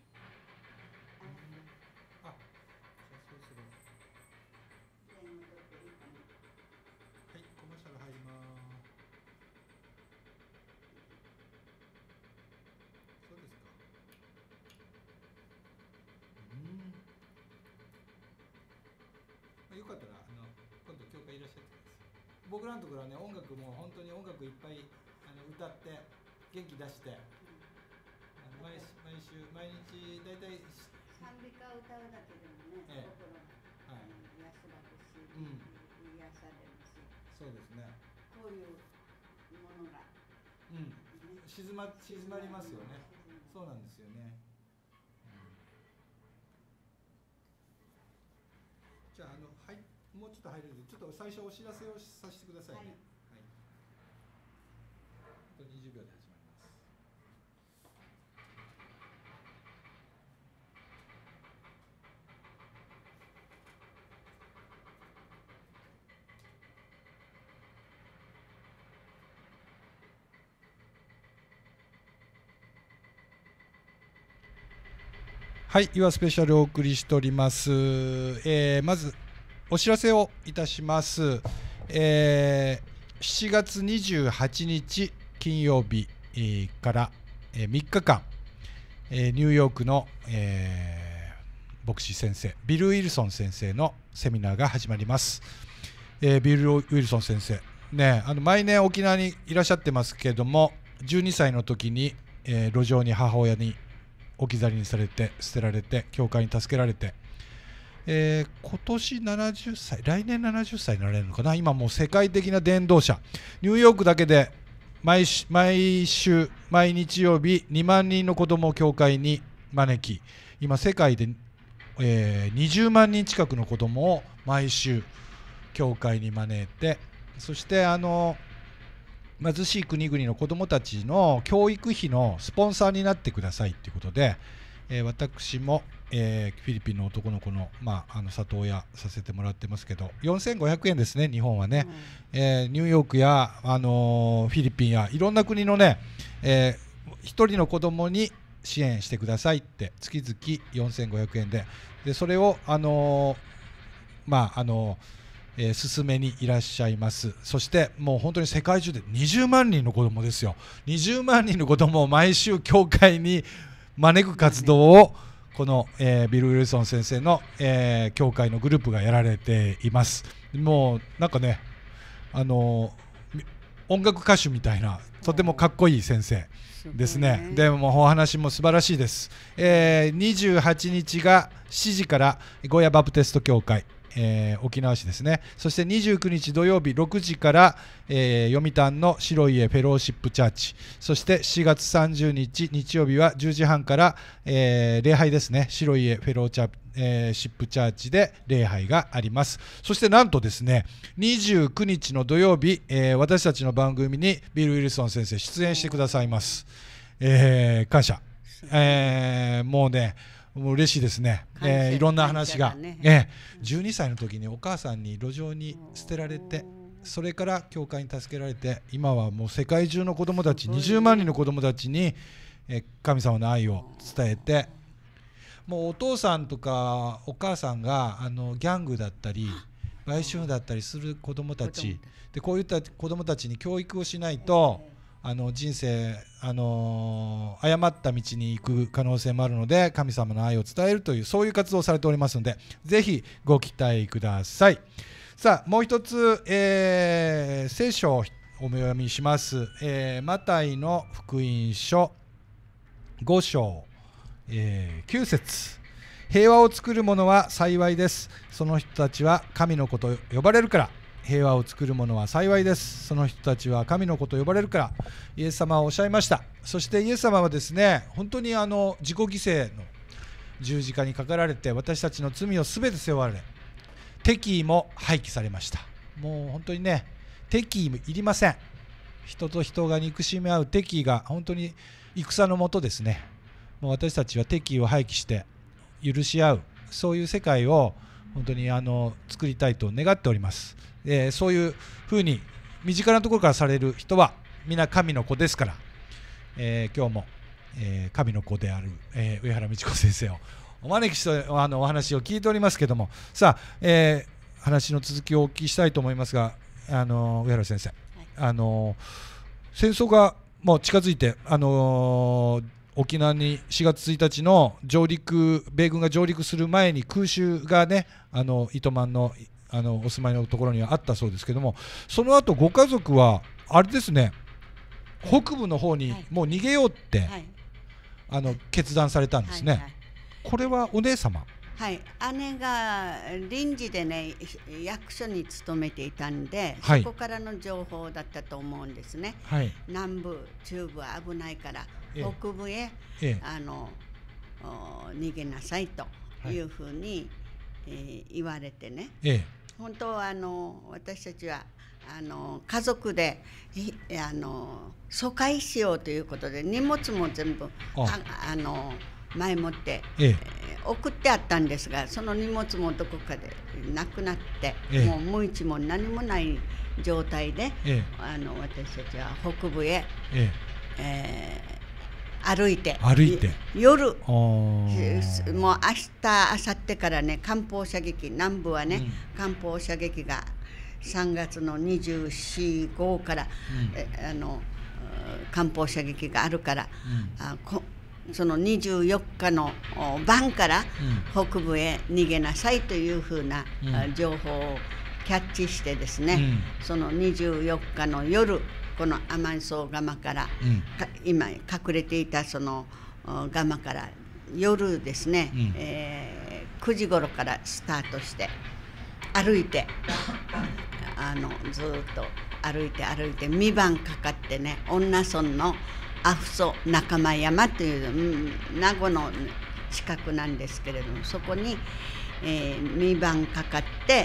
[SPEAKER 1] ー。あ、じゃあそうする。
[SPEAKER 2] じゃあ今撮っていいかな。
[SPEAKER 1] はい、コマーシャル入ります。そうですか。うん。よかったらあの今度教会いらっしゃってください。僕らのところはね、音楽も本当に音楽いっぱいあの歌って元気出して、あの毎毎週毎日だいたい
[SPEAKER 2] 賛美歌を歌うだけでもね、ええ、心が、はい、安らぐし、うん、癒されるし、
[SPEAKER 1] そうですね。
[SPEAKER 2] こういうものが、
[SPEAKER 1] うん、ね、静ま静まりますよね。そうなんですよね。じゃあ、あの、はい、もうちょっと入れるんで、ちょっと最初お知らせをさせてくださいね。はい。あとにじゅうびょうで始まります。はい、Your Special をお送りしております。えー、まずお知らせをいたします。えー、しちがつにじゅうはちにち金曜日、えー、から、えー、みっかかん、えー、ニューヨークの、えー、牧師先生ビル・ウィルソン先生のセミナーが始まります。えー、ビル・ウィルソン先生、ね、あの毎年沖縄にいらっしゃってますけれども、じゅうにさいの時に、えー、路上に母親に置き去りにされて捨てられて教会に助けられて、えー、今年ななじゅっさい、来年ななじゅっさいになれるのかな。今もう世界的な伝道者、ニューヨークだけで 毎, 毎週毎日曜日にまんにんの子供を教会に招き、今世界で、えー、にじゅうまんにん近くの子供を毎週教会に招いて、そしてあの貧しい国々の子どもたちの教育費のスポンサーになってくださいということで、えー、私も、えー、フィリピンの男の子の、まあ、あの里親させてもらってますけど、よんせんごひゃくえんですね、日本はね、うん、えー、ニューヨークや、あのー、フィリピンやいろんな国のね、えー、ひとりの子どもに支援してくださいって月々よんせんごひゃくえんで、でそれを、あのー、まああのーえー、進めにいらっしゃいます。そしてもう本当に世界中でにじゅうまんにんの子供ですよ。にじゅうまんにんの子供を毎週教会に招く活動をこの、えー、ビル・ウィルソン先生の、えー、教会のグループがやられています。もうなんかね、あのー、音楽歌手みたいなとてもかっこいい先生ですね。でもお話も素晴らしいです。えー、にじゅうはちにちがしちじからゴーヤバプテスト教会、えー、沖縄市ですね。そしてにじゅうくにち土曜日ろくじから、えー、読谷の白い家フェローシップチャーチ、そしてしがつさんじゅうにち日曜日はじゅうじはんから、えー、礼拝ですね。白い家フェローチャ、えー、シップチャーチで礼拝があります。そしてなんとですね、にじゅうくにちの土曜日、えー、私たちの番組にビル・ウィルソン先生出演してくださいます。えー、感謝、えー、もうねもう嬉しいですね、えー、いろんな話が、ね、えー、じゅうにさいの時にお母さんに路上に捨てられてそれから教会に助けられて、今はもう世界中の子どもたち、にじゅうまんにんの子どもたちにえ神様の愛を伝えて、もうお父さんとかお母さんがあのギャングだったり売春だったりする子どもたちで、こういった子どもたちに教育をしないと、あの人生、あのー、誤った道に行く可能性もあるので、神様の愛を伝えるという、そういう活動をされておりますので、ぜひご期待ください。さあ、もう一つ、えー、聖書をお読みします。えー、マタイの福音書ご章、えー、きゅう節。平和を作る者は幸いです。その人たちは神の子と呼ばれるから。平和を作る者は幸いです。その人たちは神の子と呼ばれるから。イエス様はおっしゃいました。そしてイエス様はですね、本当にあの自己犠牲の十字架にかかられて、私たちの罪をすべて背負われ、敵意も廃棄されました。もう本当にね、敵意もいりません。人と人が憎しみ合う敵意が本当に戦のもとですね。もう私たちは敵意を廃棄して許し合う、そういう世界を本当にあの作りたいと願っております。えー、そういうふうに身近なところからされる人は皆神の子ですから、えー、今日も、えー、神の子である、えー、上原美智子先生をお招きしてあのお話を聞いておりますけども、さあ、えー、話の続きをお聞きしたいと思いますが、あの上原先生、はい、あの戦争がもう近づいて、あの沖縄にしがつついたちの上陸、米軍が上陸する前に空襲がね、あの糸満のあのお住まいのところにはあったそうですけども、その後ご家族はあれですね、北部の方にもう逃げようって、はい、あの決断されたんですね、はいはい、これはお姉様？
[SPEAKER 2] はい、姉が臨時でね役所に勤めていたんで、
[SPEAKER 1] はい、
[SPEAKER 2] そこからの情報だったと思うんですね、
[SPEAKER 1] はい、
[SPEAKER 2] 南部中部は危ないから北部へ、
[SPEAKER 1] ええ、
[SPEAKER 2] あの逃げなさいというふうに、はい、えー、言われてね、
[SPEAKER 1] ええ、
[SPEAKER 2] 本当はあの私たちはあの家族であの疎開しようということで荷物も全部ああの前もって、えええー、送ってあったんですが、その荷物もどこかでなくなって、ええ、もう無一も何もない状態で、ええ、あの私たちは北部へ、えええー、歩いて
[SPEAKER 1] 歩いて
[SPEAKER 2] 夜もう明日明後日からね艦砲射撃、南部はね、うん、艦砲射撃がさんがつのにじゅうよん、ごから、うん、あの艦砲射撃があるから、うん、あこそのにじゅうよっかの晩から北部へ逃げなさいというふうな、うん、情報をキャッチしてですね、うん、そのにじゅうよっかの夜、この天磯釜から、うん、か今隠れていたその釜から夜ですね、うん、えー、くじ頃からスタートして歩いてあのずっと歩いて歩いてにばんかかってね、恩納村の阿夫蘇仲間山という名護の近くなんですけれども、そこに、えー、にばんかかって、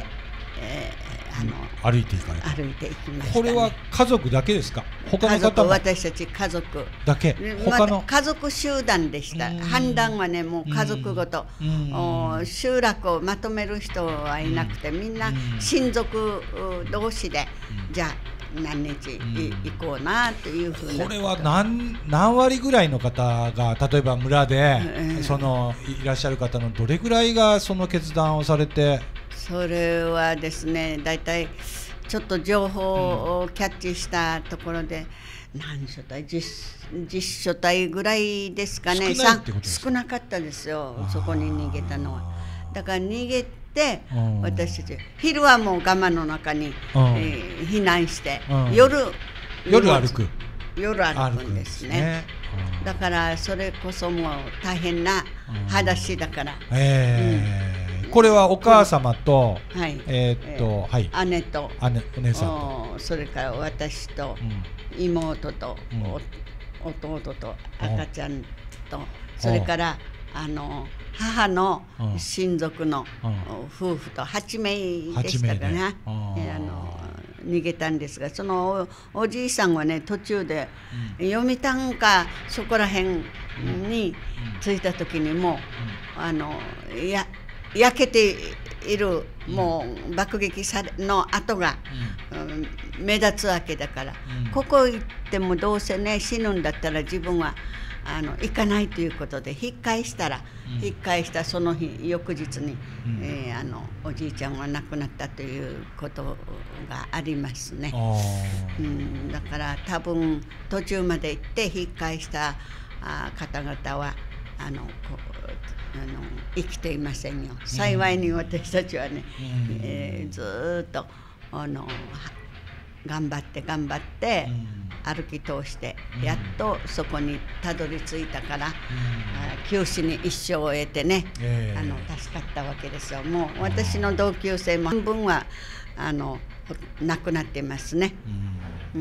[SPEAKER 2] えー、あの
[SPEAKER 1] 歩いていかれた。
[SPEAKER 2] 歩いていきましたね。
[SPEAKER 1] これは家族だけですか？他の方も？
[SPEAKER 2] 私たち家族
[SPEAKER 1] だけ。他の、
[SPEAKER 2] ま、家族集団でした。判断はねもう家族ごと、集落をまとめる人はいなくて、みんな親族同士で、じゃあ何日行こうなというふうな。
[SPEAKER 1] これは 何, 何割ぐらいの方が例えば村で、うん、そのいらっしゃる方のどれぐらいがその決断をされて？
[SPEAKER 2] それはですね、だいたいちょっと情報をキャッチしたところで、うん、何所帯 10, 10所帯ぐらいですかね。
[SPEAKER 1] 少ないってことですか？
[SPEAKER 2] 少なかったですよ、そこに逃げたのは。だから逃げて、私たち昼はもうガマの中に、えー、避難して、夜
[SPEAKER 1] 夜歩く
[SPEAKER 2] 夜歩くんですね。だからそれこそもう大変な裸足だから、
[SPEAKER 1] えーうん、これはお母様と、はい、えー、っと、はい、
[SPEAKER 2] 姉と
[SPEAKER 1] 姉お姉さんと、
[SPEAKER 2] それから私と、うん、妹と、うん、弟と赤ちゃんと、それからあの母の親族の夫婦とはちめいでしたかね、あの逃げたんですが、その お, おじいさんはね途中で、うん、読谷かそこら辺に着いた時にも、うん、あのいや焼けているもう爆撃されの跡が、うんうん、目立つわけだから、うん、ここ行ってもどうせね死ぬんだったら自分はあの行かないということで引っ返したら、うん、引っ返したその日翌日に、うんえー、あのおじいちゃんは亡くなったということがありますね、うん、だから多分途中まで行って引っ返したあ方々はあのこあの生きていませんよ。幸いに私たちはね、うんえー、ずーっとあの頑張って頑張って、うん、歩き通してやっとそこにたどり着いたから、うん、九死に一生を得てね、えー、あの助かったわけですよ。もう私の同級生も半分はあの亡くなってますね、うん、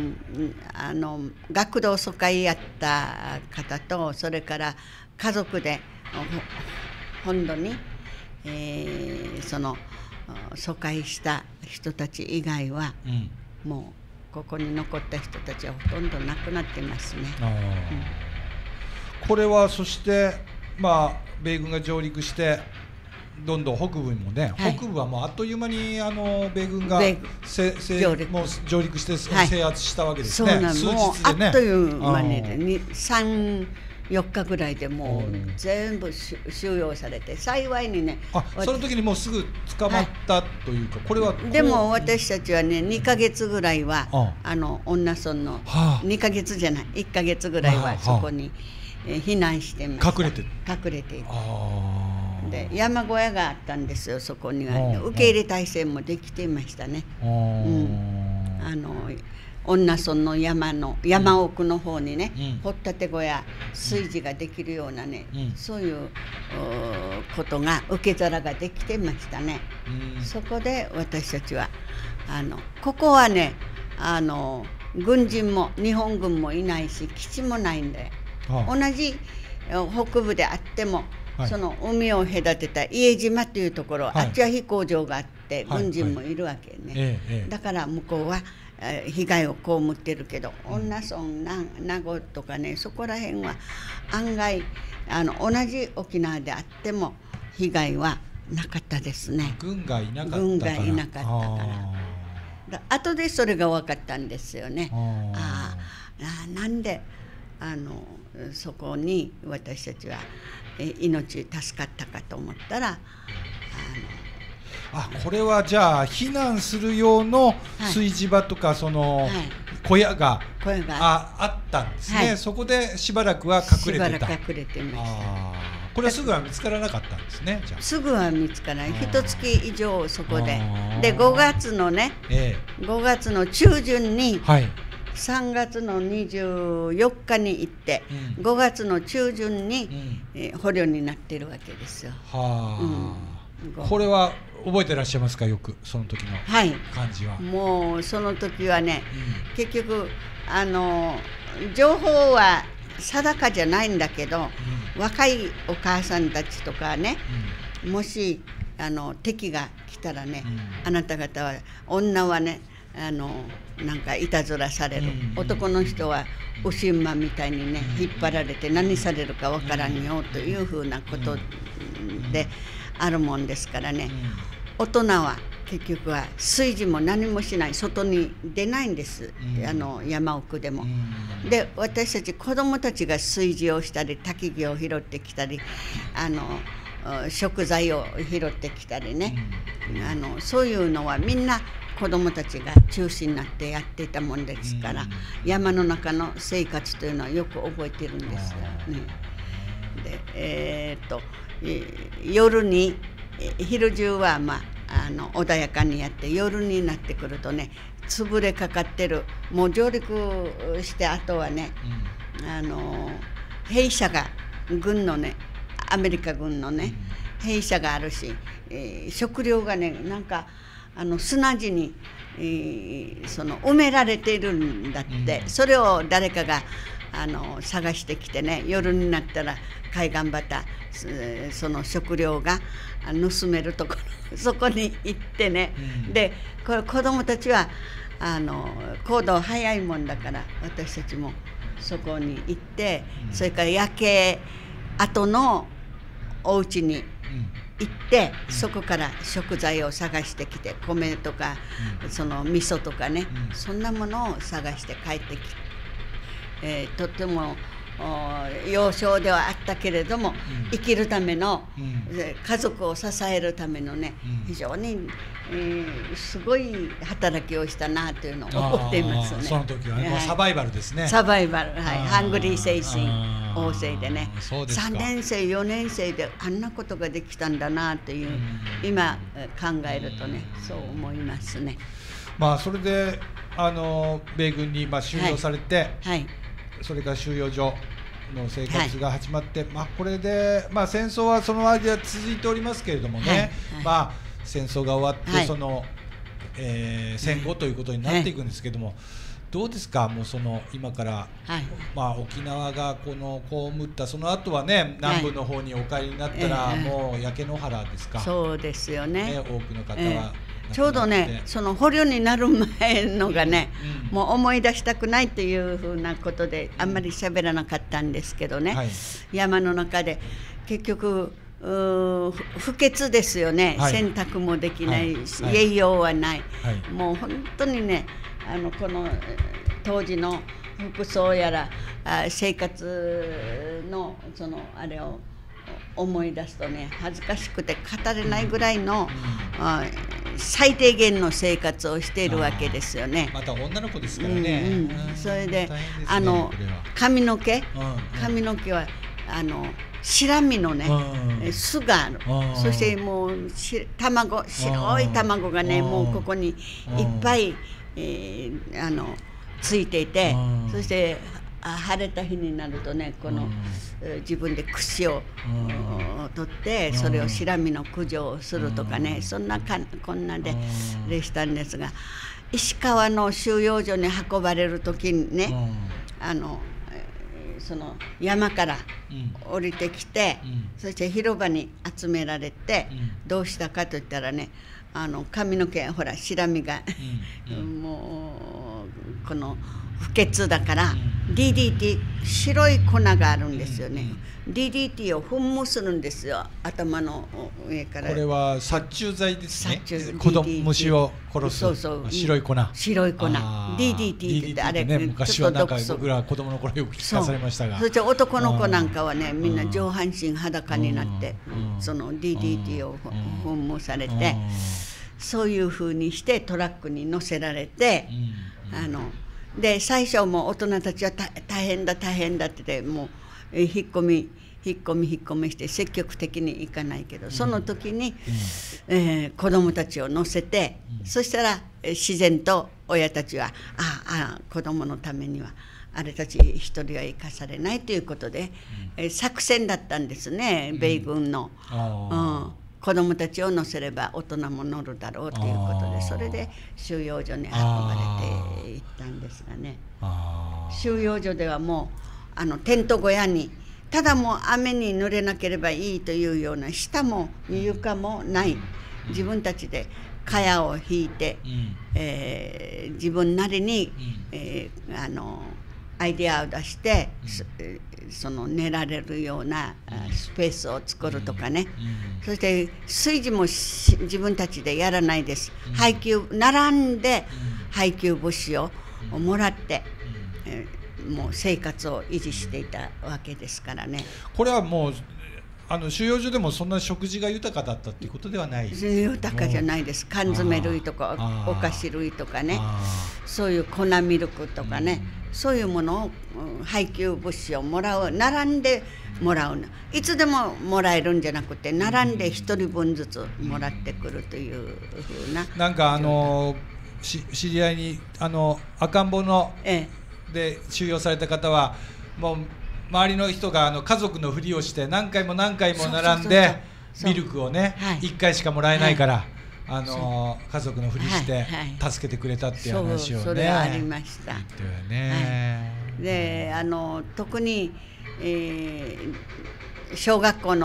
[SPEAKER 2] あの学童疎開やった方とそれから家族で本土に、えー、その疎開した人たち以外は、うん、もうここに残った人たちはほとんど亡くなってますね、
[SPEAKER 1] うん、これはそしてまあ米軍が上陸してどんどん北部にもね、はい、北部はもうあっという間にあの米軍がせせ上陸もう上陸して制圧したわけですね、
[SPEAKER 2] はい、そうなんもうあっという間にさんよっかぐらいでもう全部収容されて幸いにね
[SPEAKER 1] あその時にもうすぐ捕まったというか、はい、これは
[SPEAKER 2] でも私たちはねにかげつぐらいはああの恩納村の、はあ、にかげつじゃないいっかげつぐらいはそこに、はあ、避難してました。
[SPEAKER 1] 隠れて
[SPEAKER 2] 隠れていたで山小屋があったんですよ。そこには、ね、受け入れ体制もできていましたね。うん、あの恩納村の山の山奥の方にね、うん、掘ったて小屋炊事ができるようなね、うん、そういうことが受け皿ができてましたね、うん、そこで私たちはあのここはねあの軍人も日本軍もいないし基地もないんで、はあ、同じ北部であっても、はい、その海を隔てた伊江島というところ、はい、あっちは飛行場があって、はい、軍人もいるわけね、はいはい、だから向こうは被害を被ってるけど恩納村名護とかねそこら辺は案外あの同じ沖縄であっても被害はなかったですね。
[SPEAKER 1] 軍がいなかったから
[SPEAKER 2] 軍がいなかったからだ後でそれが分かったんですよね。ああなんであのそこに私たちは命助かったかと思ったらあの
[SPEAKER 1] あこれはじゃあ避難する用の炊事場とか、はい、その小屋が、
[SPEAKER 2] 小屋が
[SPEAKER 1] あ, あったんですね、はい、そこでしばらくは隠れてた。
[SPEAKER 2] しばらく隠れてました。
[SPEAKER 1] あこれはすぐは見つからなかったんですね。じゃあ
[SPEAKER 2] すぐは見つからない一月以上そこででごがつのね、ええ、ごがつの中旬に、はい、さんがつのにじゅうよっかに行って、うん、ごがつの中旬に、うんえー、捕虜になっているわけですよ。は
[SPEAKER 1] あ、うん、これは覚えてらっしゃいますかよくその時の感じは、はい、
[SPEAKER 2] もうその時はね、うん、結局あの情報は定かじゃないんだけど、うん、若いお母さんたちとかね、うん、もしあの敵が来たらね、うん、あなた方は女はねあのなんかいたずらされる、うん、男の人は牛馬みたいにね引っ張られて何されるかわからんよというふうなことであるもんですからね、大人は結局は炊事も何もしない外に出ないんです、うん、あの山奥でも、うん、で私たち子どもたちが炊事をしたり焚き木を拾ってきたりあの食材を拾ってきたりね、うん、あのそういうのはみんな子どもたちが中心になってやっていたもんですから、うん、山の中の生活というのはよく覚えてるんですよね。で、えー、っと夜に昼中はまああの穏やかにやって夜になってくるとね潰れかかってるもう上陸してあとはね、うん、あの兵舎が軍のねアメリカ軍のね、うん、兵舎があるし、えー、食料がねなんかあの砂地に、えー、その埋められているんだって、うん、それを誰かがあの探してきてね夜になったら海岸端その食料が盗めるところそこに行ってね、うん、でこれ子どもたちはあの行動早いもんだから私たちもそこに行って、うん、それから焼け跡のお家に行ってそこから食材を探してきて米とか、うん、その味噌とかね、うん、そんなものを探して帰ってきて、えー、とっても幼少ではあったけれども、うん、生きるための、うん、家族を支えるためのね、うん、非常に、えー、すごい働きをしたなというのを思っていますね。
[SPEAKER 1] その時は、ね、はい、サバイバルですね。
[SPEAKER 2] サバイバル、はい、ハングリー精神旺盛でね、さんねん生よねん生であんなことができたんだなという、うん、今考えるとね、そう思いますね。
[SPEAKER 1] まあそれであの米軍にまあ収容されて、はいはい、それから収容所の生活が始まって、はい、まあこれで、まあ、戦争はその間続いておりますけれどもね、はいはい、まあ戦争が終わって、はい、その、えー、戦後ということになっていくんですけども、はい、どうですか、もうその今から、はい、まあ、沖縄がこの被ったその後はね、南部の方にお帰りになったら、はい、もう焼け野原ですか。
[SPEAKER 2] そうですよね。
[SPEAKER 1] ね、多くの方は、えー
[SPEAKER 2] ちょうどね、その捕虜になる前のがね、うん、もう思い出したくないというふうなことであんまり喋らなかったんですけどね、はい、山の中で結局不潔ですよね、はい、洗濯もできないし、はい、栄養はない、はい、もう本当にね、あのこの当時の服装やら生活のそのあれを思い出すとね、恥ずかしくて語れないぐらいの、うん、最低限の生活をしているわけですよね。
[SPEAKER 1] また女の子ですからね、
[SPEAKER 2] うんうん、それで、ね、あの髪の毛、髪の毛はあの白身のね、巣がある。そしてもうし卵、白い卵がね、もうここにいっぱい、えー、あのついていて、そして晴れた日になるとね、この、うん、自分で串を、うん、取ってそれを白身の駆除をするとかね、うん、そんなかこんなで、うん、でしたんですが、石川の収容所に運ばれる時にね、うん、あのその山から降りてきて、うん、そして広場に集められて、うん、どうしたかといったらね、あの髪の毛ほら白身が、うんうん、もうこの不潔だから、うん、ディーディーティー 白い粉があるんですよね、うん、ディーディーティー を噴霧するんですよ、頭の上から。
[SPEAKER 1] これは殺虫剤ですね。子供虫を殺す。そうそう、白い粉。
[SPEAKER 2] 白い粉 ディーディーティー って言って、あれ、
[SPEAKER 1] ね、昔はなんか僕ら子供の頃よく聞かされましたが、
[SPEAKER 2] そして男の子なんかはね、みんな上半身裸になって、その ディーディーティー を噴霧されて、そういう風にしてトラックに乗せられて、あので最初も大人たちは大変だ大変だって言って、もう引っ込み引っ込み引っ込みして積極的に行かないけど、その時に、うん、えー、子供たちを乗せて、うん、そしたら自然と親たちはああ子供のためにはあれたち一人は生かされないということで、うん、えー、作戦だったんですね、米軍の。うん、うん、子供たちを乗せれば大人も乗るだろうということで、それで収容所に運ばれていったんですがね。収容所ではもうあのテント小屋にただもう雨に濡れなければいいというような下も床もない、自分たちで蚊帳を引いて、うん、えー、自分なりに、うん、えー、あのアイデアを出して、うん、その寝られるようなスペースを作るとかね、うん、そして炊事も自分たちでやらないです、うん、配給並んで配給物資をもらって、うん、えー、もう生活を維持していたわけですからね。
[SPEAKER 1] これはもうあの収容所でもそんな食事が豊かだったっていうことではないですか？
[SPEAKER 2] 豊かじゃないです。缶詰類とかお菓子類とかね、そういう粉ミルクとかね、うん、そういうものを配給物資をもらう、並んでもらう、いつでももらえるんじゃなくて並んでひとりぶんずつもらってくるというふうな。
[SPEAKER 1] なんかあのし知り合いにあの赤ん坊の、ええ、で収容された方はもう周りの人があの家族のふりをして何回も何回も並んでミルクをね、はい、いっかいしかもらえないから、はい、あの家族のふりして助けてくれたっていう話をね、
[SPEAKER 2] それはありました。
[SPEAKER 1] ね、
[SPEAKER 2] はい、であの特に、えー、小学校の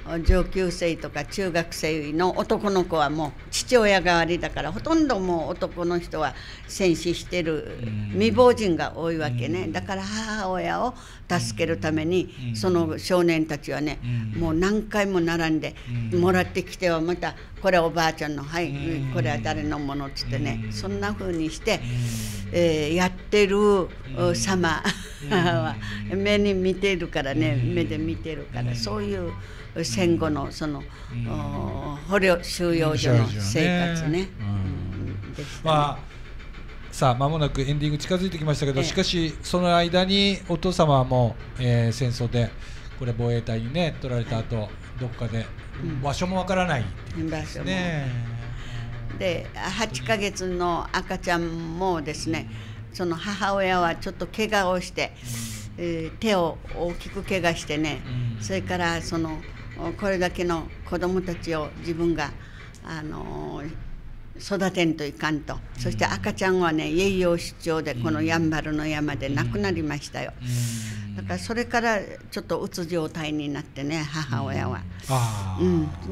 [SPEAKER 2] 上級生とか中学生の男の子はもう父親代わりだから、ほとんどもう男の人は戦死してる未亡人が多いわけね。だから母親を助けるためにその少年たちはね、もう何回も並んでもらってきては、またこれはおばあちゃんの、はい、これは誰のものっつってね、そんな風にして、えー、やってる様は目に見てるからね、目で見てるから、そういう戦後のその捕虜収容所の生活ね。
[SPEAKER 1] まあさあ間もなくエンディング近づいてきましたけど、しかしその間にお父様はもう、えー、戦争でこれ防衛隊にね取られた後、どこかで場所もわからないですね。
[SPEAKER 2] ではちかげつの赤ちゃんもですね、その母親はちょっと怪我をして、えー、手を大きく怪我してね、それからそのこれだけの子供たちを自分があの育てんといかんと、そして赤ちゃんはね栄養失調でこのやんばるの山で亡くなりましたよ。だからそれからちょっとうつ状態になってね、母親は。うん、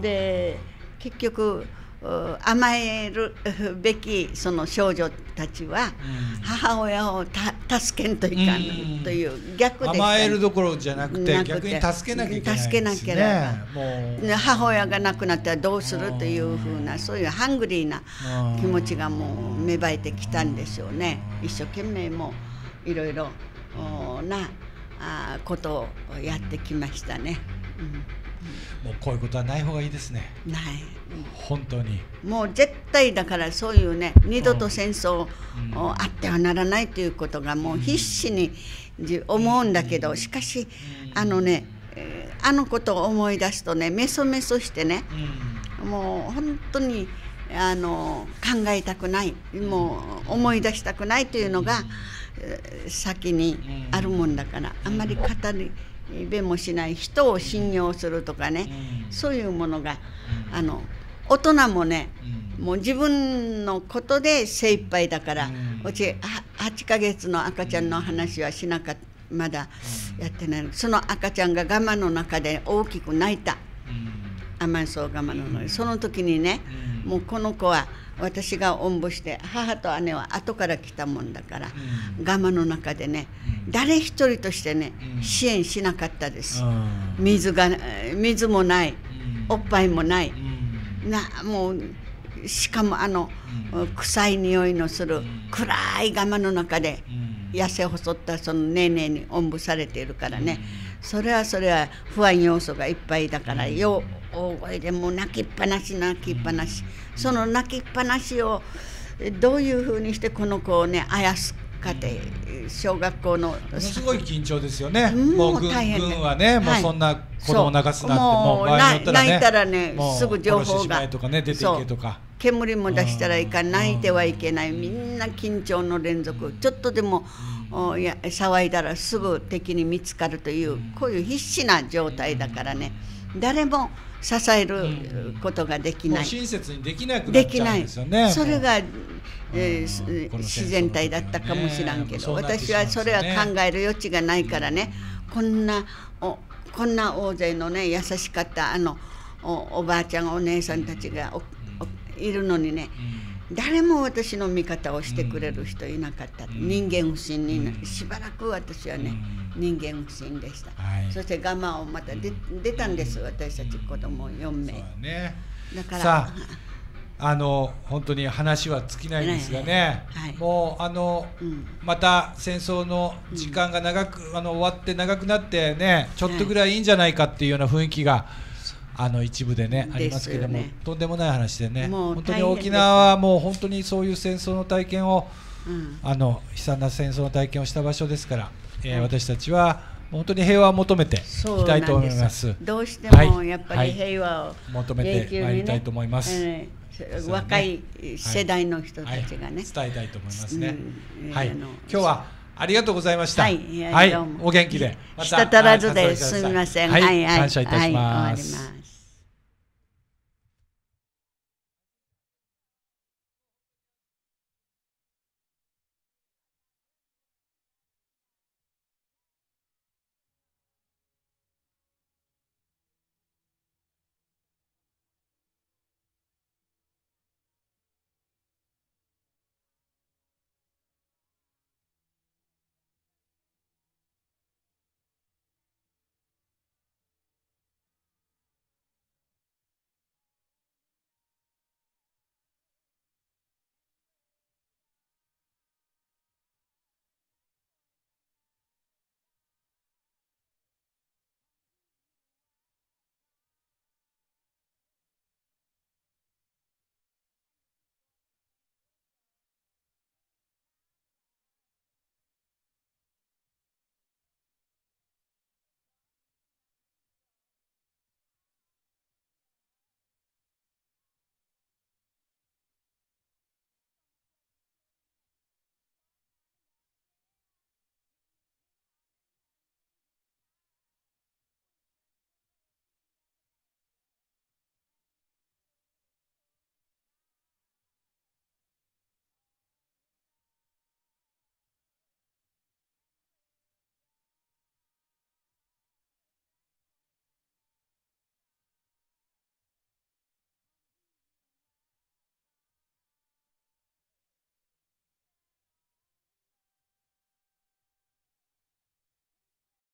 [SPEAKER 2] で結局甘えるべきその少女たちは母親をた助けんといかんという逆でした、ね、
[SPEAKER 1] 甘えるどころじゃなくて逆に助けなきゃいけないですね。助けなけれ
[SPEAKER 2] ば母親が亡くなったらどうするというふうな、そういうハングリーな気持ちがもう芽生えてきたんでしょうね。一生懸命もいろいろなことをやってきましたね。うん、
[SPEAKER 1] もうこういうことはない方がいいですね。
[SPEAKER 2] ない、
[SPEAKER 1] 本当に
[SPEAKER 2] もう絶対だから、そういうね二度と戦争、うん、あってはならないということがもう必死に思うんだけど、しかしあのね、あのことを思い出すとねメソメソしてね、うん、もう本当にあの考えたくない、もう思い出したくないというのが先にあるもんだから、あんまり語り弁もしない、人を信用するとかね、うん、そういうものが、うん、あの大人もね、うん、もう自分のことで精一杯だから、うん、うちはちかげつの赤ちゃんの話はしなかった、まだやってない。その赤ちゃんがガマの中で大きく泣いた、うん、甘そうガマの中で、その時にね、うん、もうこの子は私がおんぶして、母と姉は後から来たもんだから、うん、ガマの中でね、うん、誰一人としてね、うん、支援しなかったです、うん、水が水もない、うん、おっぱいもない、うん、なもうしかもあの、うん、臭い匂いのする、うん、暗いガマの中で、うん、痩せ細ったそのネーネーにおんぶされているからね、うん、それはそれは不安要素がいっぱいだから、うん、よ大声でもう泣きっぱなし泣きっぱなし、うん、その泣きっぱなしをどういうふうにしてこの子をねあやすかて、小学校の
[SPEAKER 1] ものすごい緊張ですよね。もう軍はね、もうそんな子供泣かすなって、もう場合によったらね、
[SPEAKER 2] 泣いたらねすぐ情報が
[SPEAKER 1] とかね出ていけとか、
[SPEAKER 2] 煙も出したらいかん、泣いてはいけない、みんな緊張の連続、ちょっとでもいや騒いだらすぐ敵に見つかるという、こういう必死な状態だからね、誰も支えることができない、
[SPEAKER 1] 親切にできなくなっちゃうんですよね。
[SPEAKER 2] それが、えー、自然体だったかもしらんけど、私はそれは考える余地がないからね、こんなおこんな大勢のね優しかったあの お, おばあちゃんお姉さんたちがおいるのにね、誰も私の味方をしてくれる人いなかった、人間不信にしばらく私はね人間不信でした、はい、そして我慢をまた 出, 出たんです、私たち子供よんめい、
[SPEAKER 1] そうだね、
[SPEAKER 2] だから
[SPEAKER 1] さあ、あの本当に話は尽きないですがね、はい、もうあの、うん、また戦争の時間が長く、うん、あの終わって長くなってね、ちょっとぐらいいいんじゃないかっていうような雰囲気が、あの一部でねありますけども、ね、とんでもない話でね、本当に沖縄はもう本当にそういう戦争の体験を、うん、あの悲惨な戦争の体験をした場所ですから、えーはい、私たちは本当に平和を求めていきたいと思います。
[SPEAKER 2] どうしてもやっぱり平和を、はい、
[SPEAKER 1] 求めてまいりたいと思います、
[SPEAKER 2] えー、若い世代の人たちがね、はいはい、伝
[SPEAKER 1] えたいと思いますね、うんはい、今日はありがとうございました。はい、はい、お元気で、
[SPEAKER 2] またした足らずですみません。
[SPEAKER 1] はい、はい、感謝いたします。
[SPEAKER 2] はい、終わります。